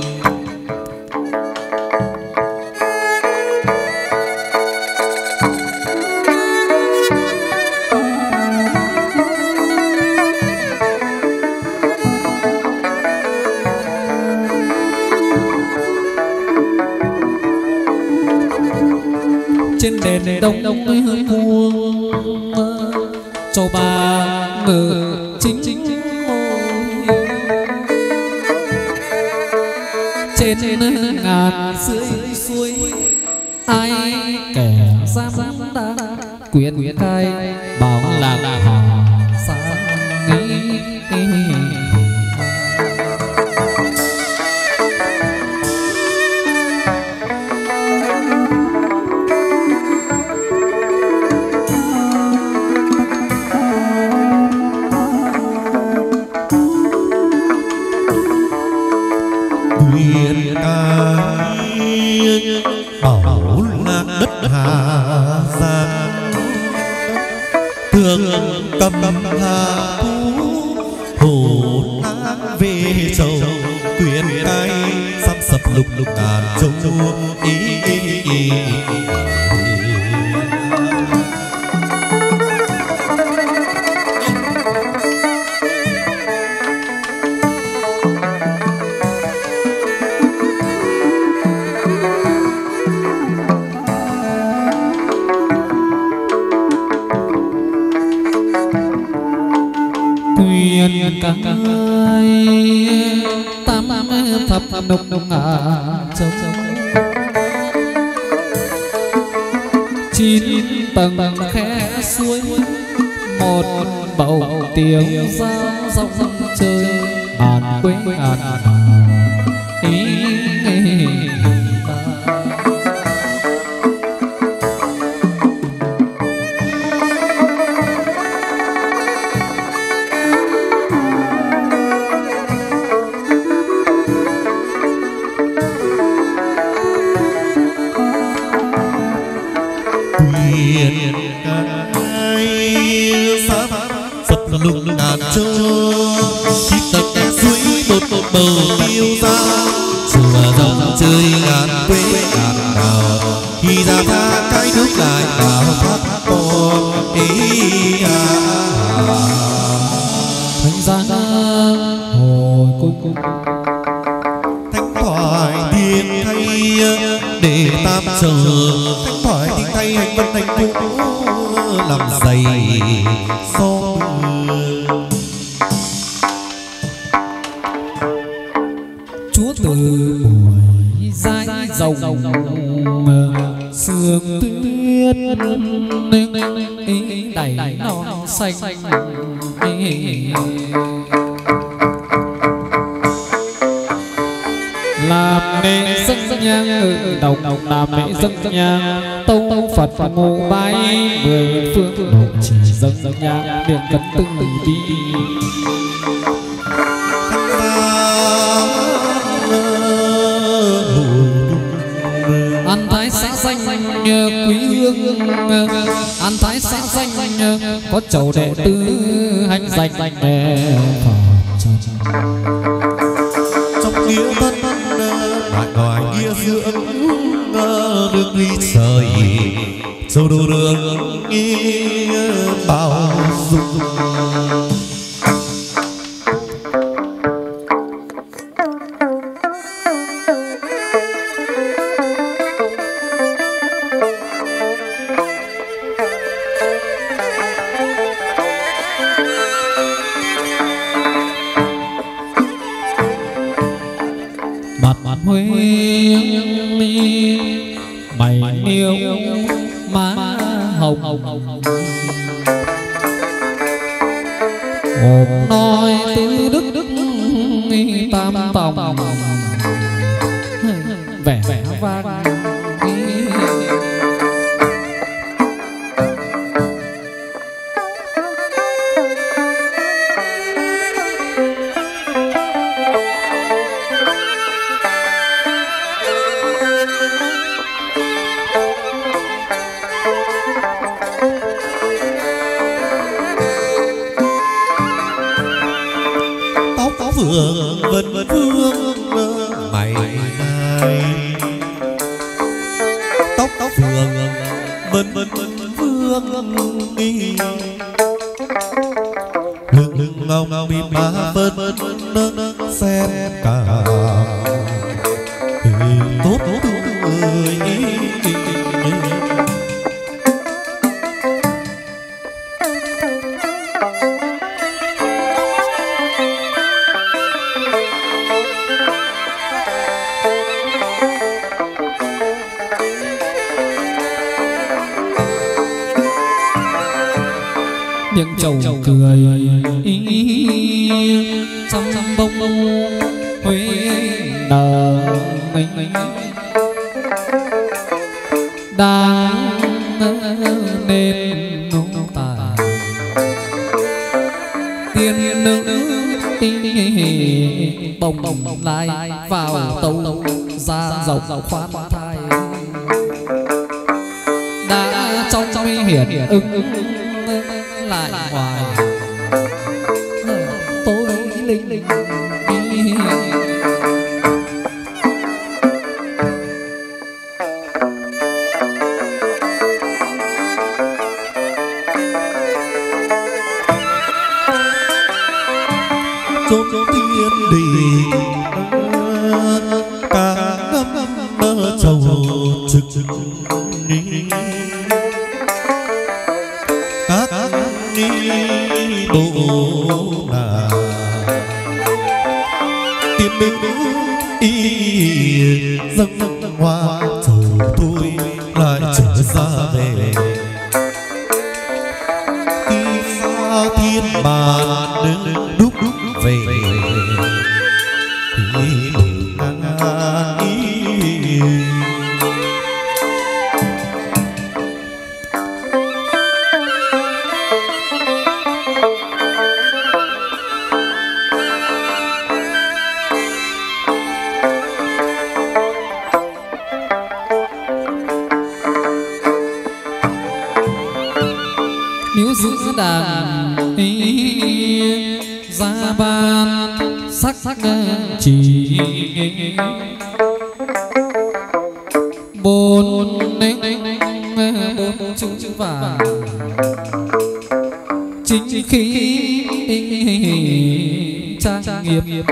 [SPEAKER 2] Trên đèn đông cuông cho bà ngự chính ngồi trên ngàn dưới suối ai kẻ dám đã quyến cai bảo là hà sáng nghĩ
[SPEAKER 3] bảo là đất Hà Giang thương cầm hà hồn về châu quyền cai sắp sập lục ngàn châu ý.
[SPEAKER 2] quyền cai tam thập nục ngà châu 9 tầng khe suối một bầu tiếng giao dòng chơi bàn quê ngàn ý
[SPEAKER 3] lục ngàn châu khi tận suối một bầu tiêu ra chùa dòng chơi ngàn quê ngàn đào khi ra tha cái nước lại đào phát con ý
[SPEAKER 2] thành ra hồi cuối
[SPEAKER 3] thanh thoại tiên thay để tam chờ thanh thoại tiên thay hành vân hành vũ làm dày so
[SPEAKER 2] chúa từ buổi dãi dòng sương tuyết đẩy non xanh làm lễ dâng nhang đồng làm lễ dâng nhang tâu Phật ngộ bái mười phương độ chỉ dâng nhang miệng cấn từng đi an thái xã danh quý hương an thái xã danh có chầu đệ tử hành danh
[SPEAKER 3] trong nghĩa thân lại ngoài nghĩa dưỡng nước ly trời sâu đồ đường bao dung
[SPEAKER 2] mày yêu má hồng ôm nói tứ đức tam tòng vẻ vang
[SPEAKER 3] phượng vân vương mày mai tóc phượng vân vương nghi lưng ngọc bị má vân xem cả tốt người
[SPEAKER 2] miệng trầu cười trăm bông huế nở đang nên nông tài tiên nữ bồng lại vào tàu ra dọc khoan thai đã trong hiển ưng lại ngoài tối linh
[SPEAKER 3] chốn tiên đình cả năm trầu trực các ni bộ là tiên nữ dâng hoa trầu tôi lại trở ra về khi xa thiên bàn đúc về
[SPEAKER 2] nếu giữ đàn ra ban sắc chỉ bốn chữ vàng chính khí trang nghiệp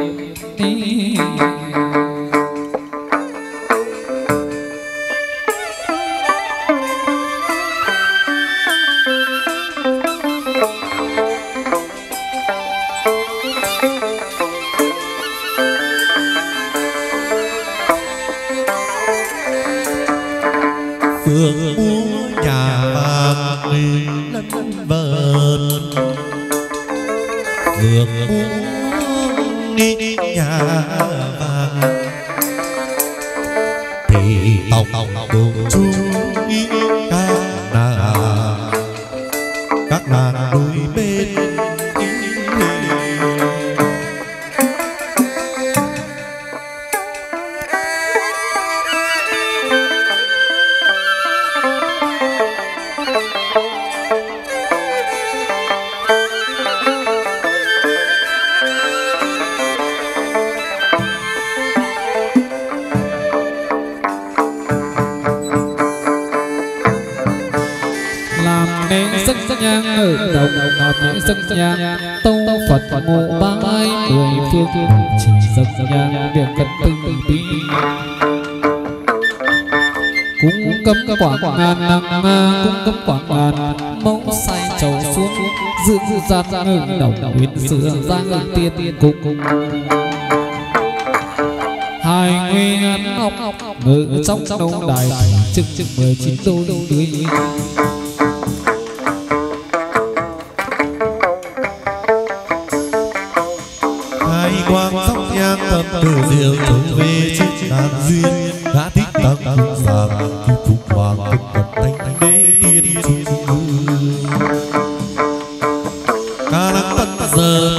[SPEAKER 3] phượng múa nhà vàng lân vờn phượng múa nhà vàng học tổ chung ý các nàng đôi bên
[SPEAKER 2] nhang ở đồng ngọc lễ dâng nhang tâu Phật mộ bái mười phương chỉ dâng nhang việc cận từng tí cúng cấm quảng ngàn nắng cúng cấm quảng ngàn mẫu say trầu xuống dự gian ngừng đồng huyền sửa ra ngừng tiên cung hai nguyên ngọc ngự trong đông đài trực 19 đôi tươi
[SPEAKER 3] quang sóc nhang tâm từ diệu trở về trên đàn duyên đã thích tăng cung giang khi phục hoàng cực cận thanh đế tiên trung ca lăng tận giờ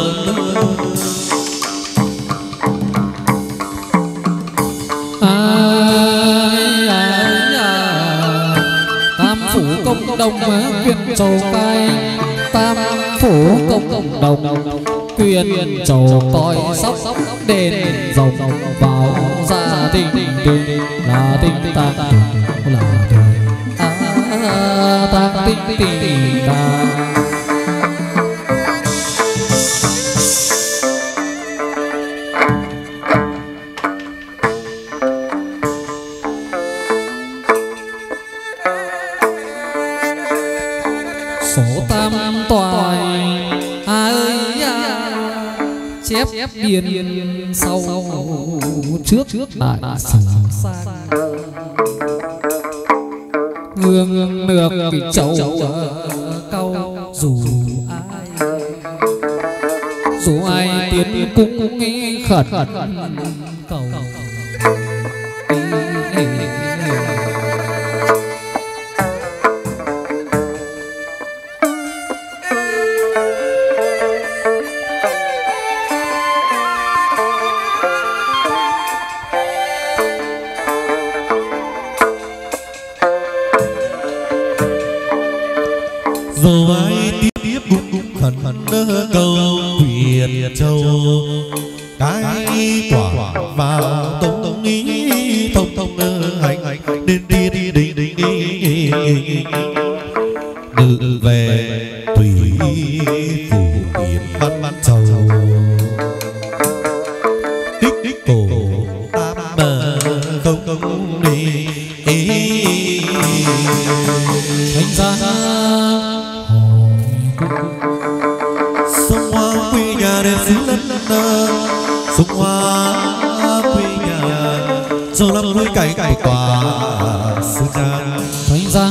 [SPEAKER 2] tam phủ công đồng quyền trầu cai tam phủ công đồng quyền trầu toi sóc đền rồng vào gia đình là tinh ta là ta tinh ta số tam toài chép biên sau trước đại sang ngương được cái chậu câu dù ai tiến cũng nghĩ khẩn cầu
[SPEAKER 3] dù ai tiếp cũng khẩn cầu quyền châu cái quả vào tông ý thông hành đến đi tự về thủy phủ biển văn châu tích cổ tam bờ không đi
[SPEAKER 2] thành ra
[SPEAKER 3] sông hoa quê nhà đèn xứ lân sông hoa quê nhà dầu lắm núi cày quả sứ trang
[SPEAKER 2] thành ra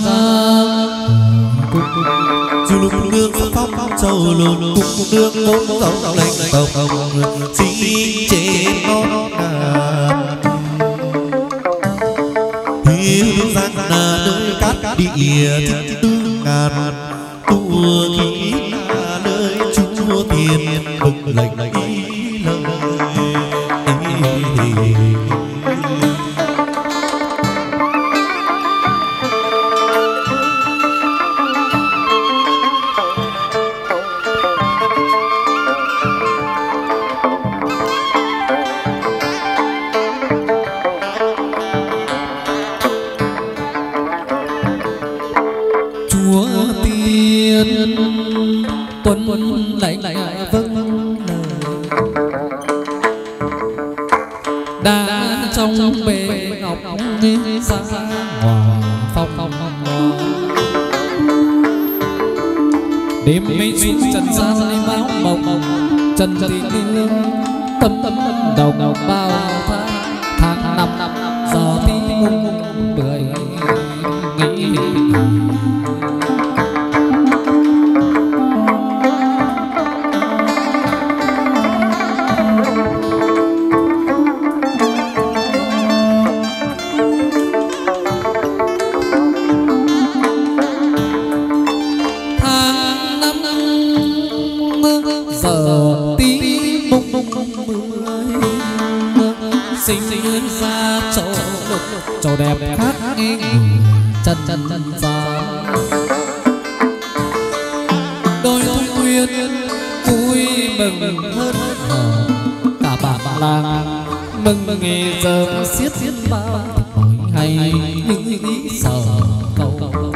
[SPEAKER 3] dù lục nước phong châu lục cục nước bốn dấu lệnh tổng chính trên non ngàn hiếu giang là nơi cát địa tư ngàn tua khí là nơi chúa tiền vâng lệnh ý lời
[SPEAKER 2] tuân lạy vâng đã trong bể ngọc ra hoàng phong đêm mây xuống trần gian lấy máu mộng trần tình lương tâm đồng bao tháng năm giờ tí mùng bưởi nghĩ sinh ra chỗ đẹp khác người chân ra đôi nguyên vui mừng hơn cả bà làng mừng nghề giờ xiết bao nói hay những ý sợ câu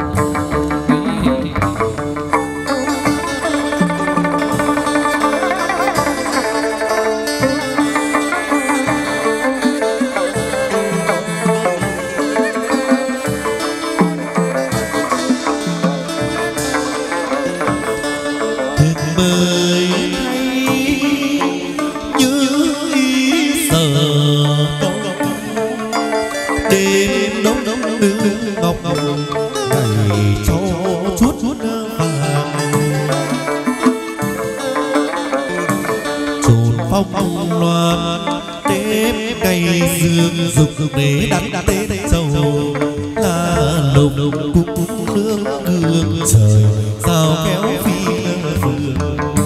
[SPEAKER 3] dục để đặt tên dầu là lục cũng nương gương trời sao kéo phi phượng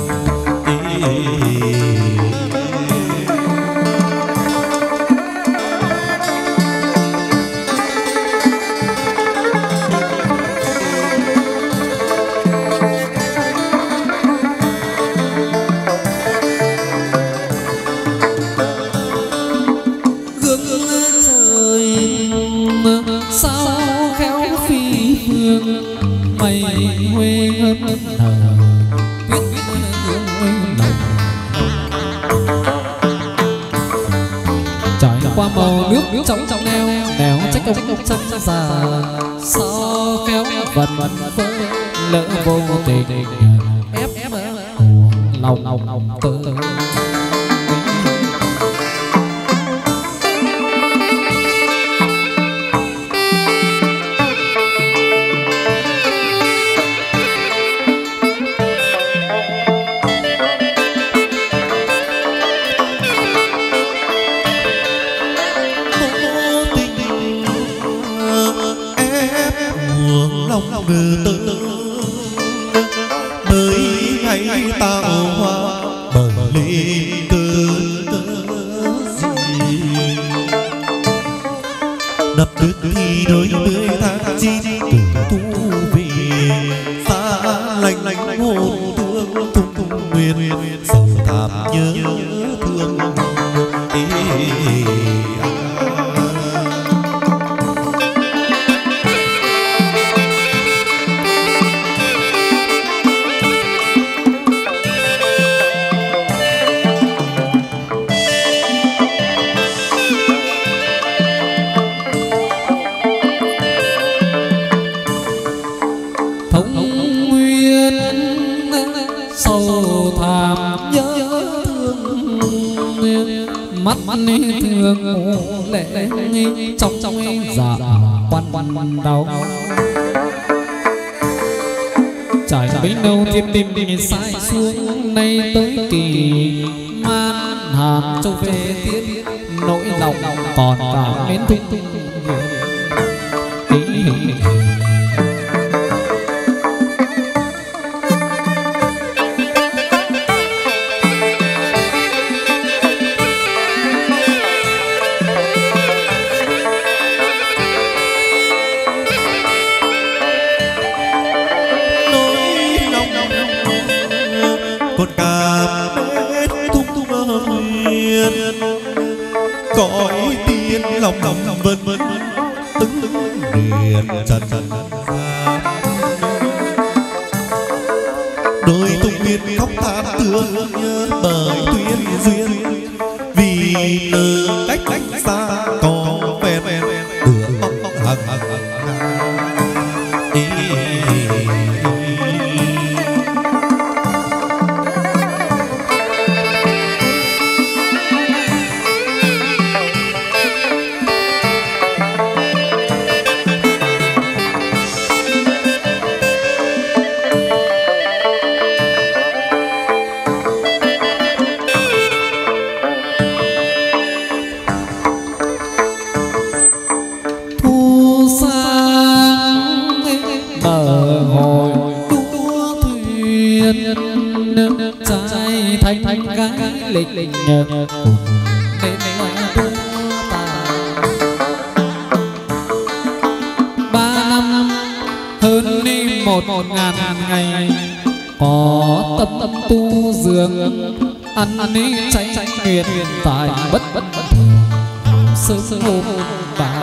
[SPEAKER 2] màu nước trong neo trách ông chân già sao kéo vật vỡ lỡ vô tình ép lòng tơ tìm sai xuống nay tới kỳ man hàn châu về tiết nỗi lòng còn cảm mến tung
[SPEAKER 3] cõi tiên lòng vân tứng điện trần đôi tung nguyên khóc than tương nhớ bởi tuyên duyên vì từ cách xa có ven đường hằng
[SPEAKER 2] một ngàn ngày có tâm tu dường ăn ní cháy nguyệt tại bất sớm hôm bà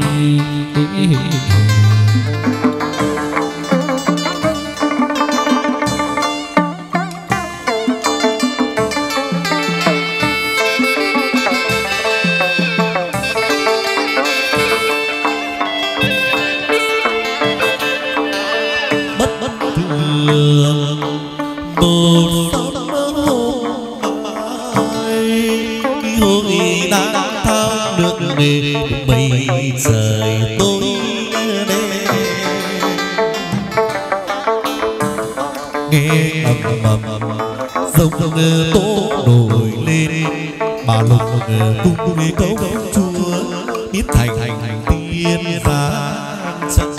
[SPEAKER 3] mây trời tối nghe ầm dòng tố nổi lên mà lục cung cấu chúa biết thành tiên ra chân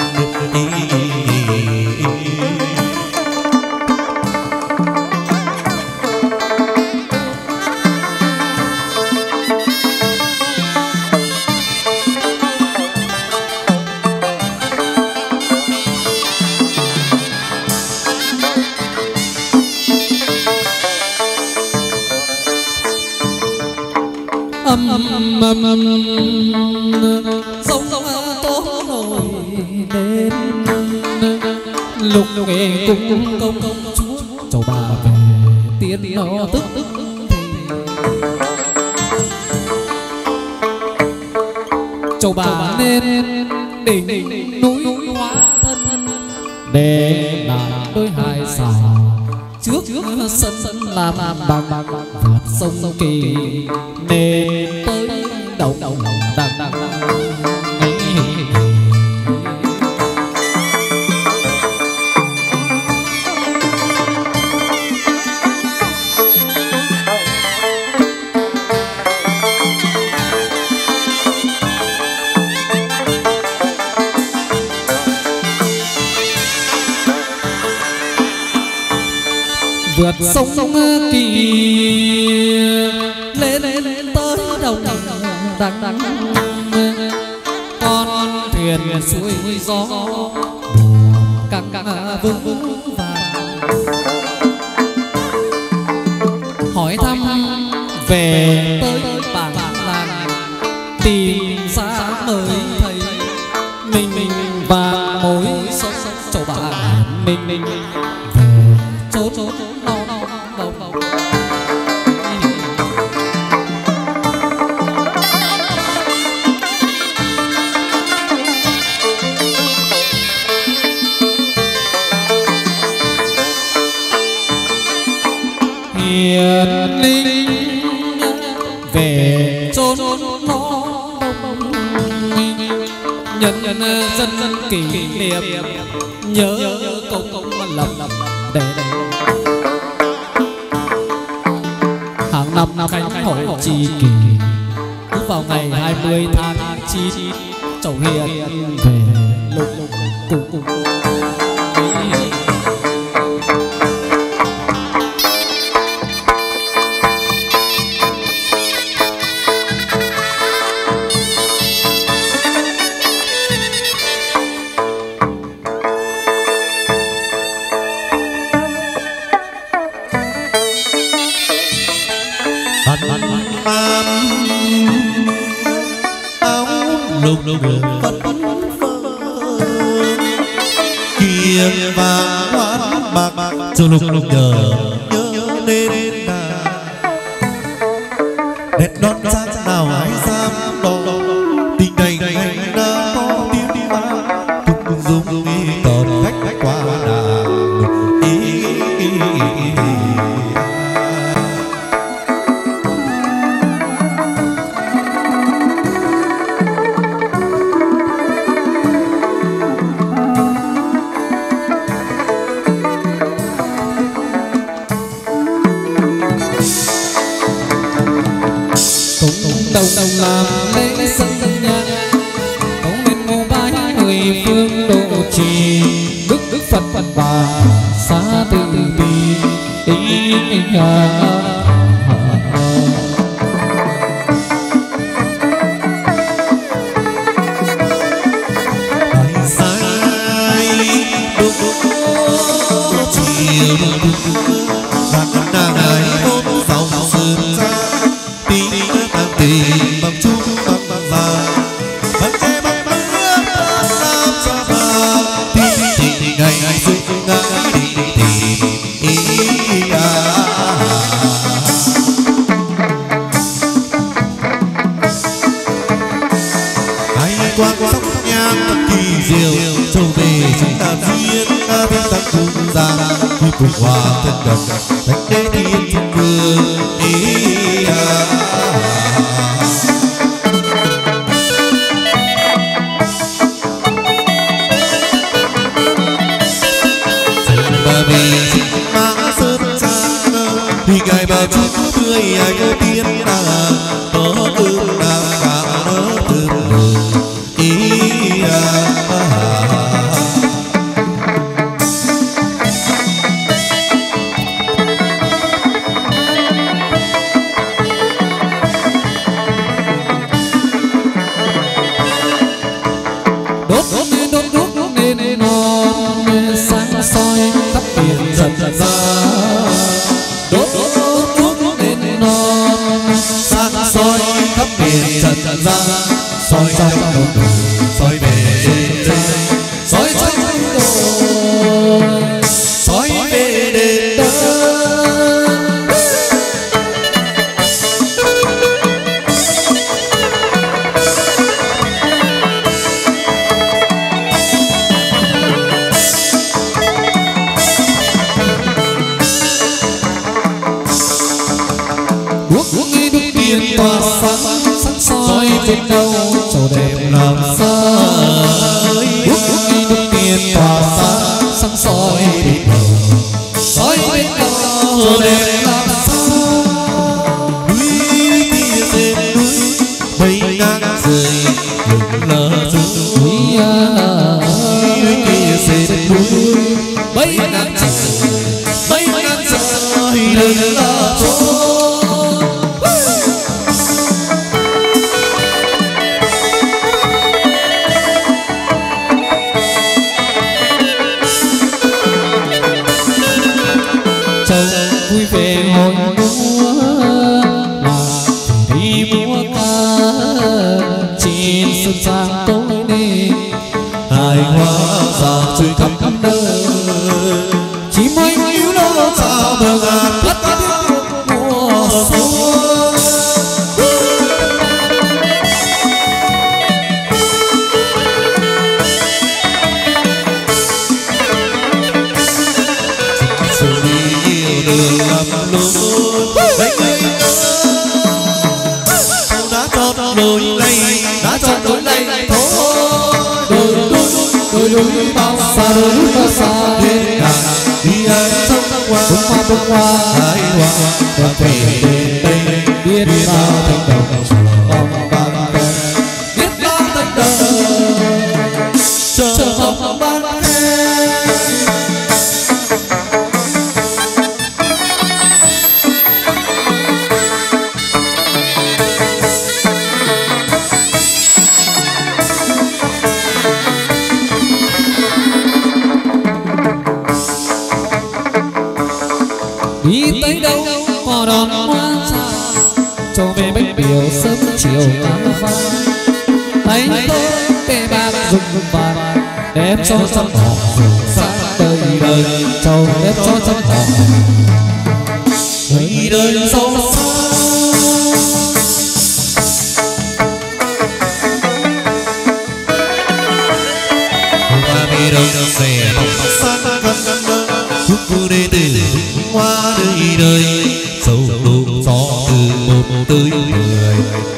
[SPEAKER 2] sông tố nổi lên lục nghề cung công chúa châu bà về tiến nó tức châu bà nên đỉnh núi hóa thân để lại đôi hai xào trước sân làm bằng vượt sông Kỳ nên tới đầu đằng vượt sông Kỳ lên tới đầu đằng con thuyền xuôi gió căng vững vàng hỏi thăm về tới bản làng tìm ra mới thấy mình và mối sống châu bà mình về chỗ hiền linh về chốn nó nhân dân kỷ niệm nhớ công lập để hàng năm khánh hội tri kỷ cứ vào ngày 20 tháng 9 chầu hiền về lục cùng
[SPEAKER 3] kia vàng hoán bạc cho lục nhớ đến đẹp đón chắc nào ai dám đo tình này đã có tiếng đi vang cùng dung tồn khách qua nàng
[SPEAKER 2] đồng làm lễ sân nhang công nên ngô bái người phương độ trì đức Phật bà xa từ bi
[SPEAKER 3] sai quang sóc nhang kỳ diệu châu về chúng ta duyên thiên tăng cung giang khi phục hòa thân gần thánh đế thiên trung vương thì ngài bảo chúng tươi anh tiên ta có cơm nàng cả nó thơm mừng
[SPEAKER 2] đốt nên non sáng soi khắp biển dần dần ra đốt nên non sáng soi khắp biển dần dần ra soi trong đồng đồ soi về trên trời soi trong đồng đồ soi về đền đất tỏa sáng soi trên đâu trầu đẹp làm sao đúc tiền tỏa sáng soi trên đâu soi trên đâu trầu đẹp làm sao
[SPEAKER 3] núi kia trên núi mây ngang rơi lừng lờ núi kia trên núi mây ngang rơi lừng lờ
[SPEAKER 2] vui về hồi múa là đi múa ca trên sân sang tối đi
[SPEAKER 3] hài hoa rào chơi khắp khắp nơi
[SPEAKER 2] chỉ mấy yêu nó
[SPEAKER 3] sao bờ ngàn thất
[SPEAKER 2] mùa xuân
[SPEAKER 3] đường lầm lối đã chọn đôi lây đã chọn đôi lây
[SPEAKER 2] đôi bao xa
[SPEAKER 3] đến cả đi ai trong
[SPEAKER 2] bông hoa
[SPEAKER 3] hái hoa và về đây
[SPEAKER 2] biết bao thành đồng
[SPEAKER 3] vòng vàng
[SPEAKER 2] biết bao thành đồng chờ vòng ban đi tới đâu họ đón hoa xa cho về bách biểu sớm chiều tháng vàng thấy tôi tê bạc dùng vàng đem cho trăm họ sáng đời đời châu đem cho trăm họ đời đời sâu xa
[SPEAKER 3] hoa mi đâu xòe bóng sáng khăn khúc cu đê từ hoa đời đời sâu đủ gió từ một tới mười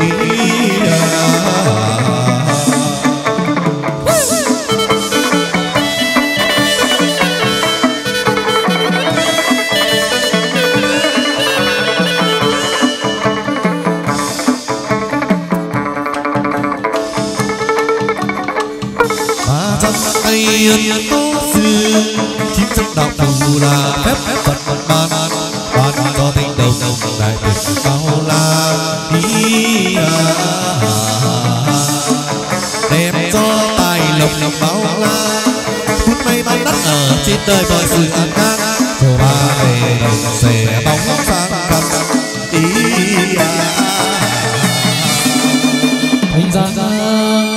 [SPEAKER 3] yên tố xưa chim trong đạo phù là phép Phật ban cho tình đồng đại tuyệt bao la đem cho tài lộc bao la phút may ban đắt ở trên đời mọi sự an khang cho ba về đồng xẻ bóng sáng căm
[SPEAKER 2] thành ra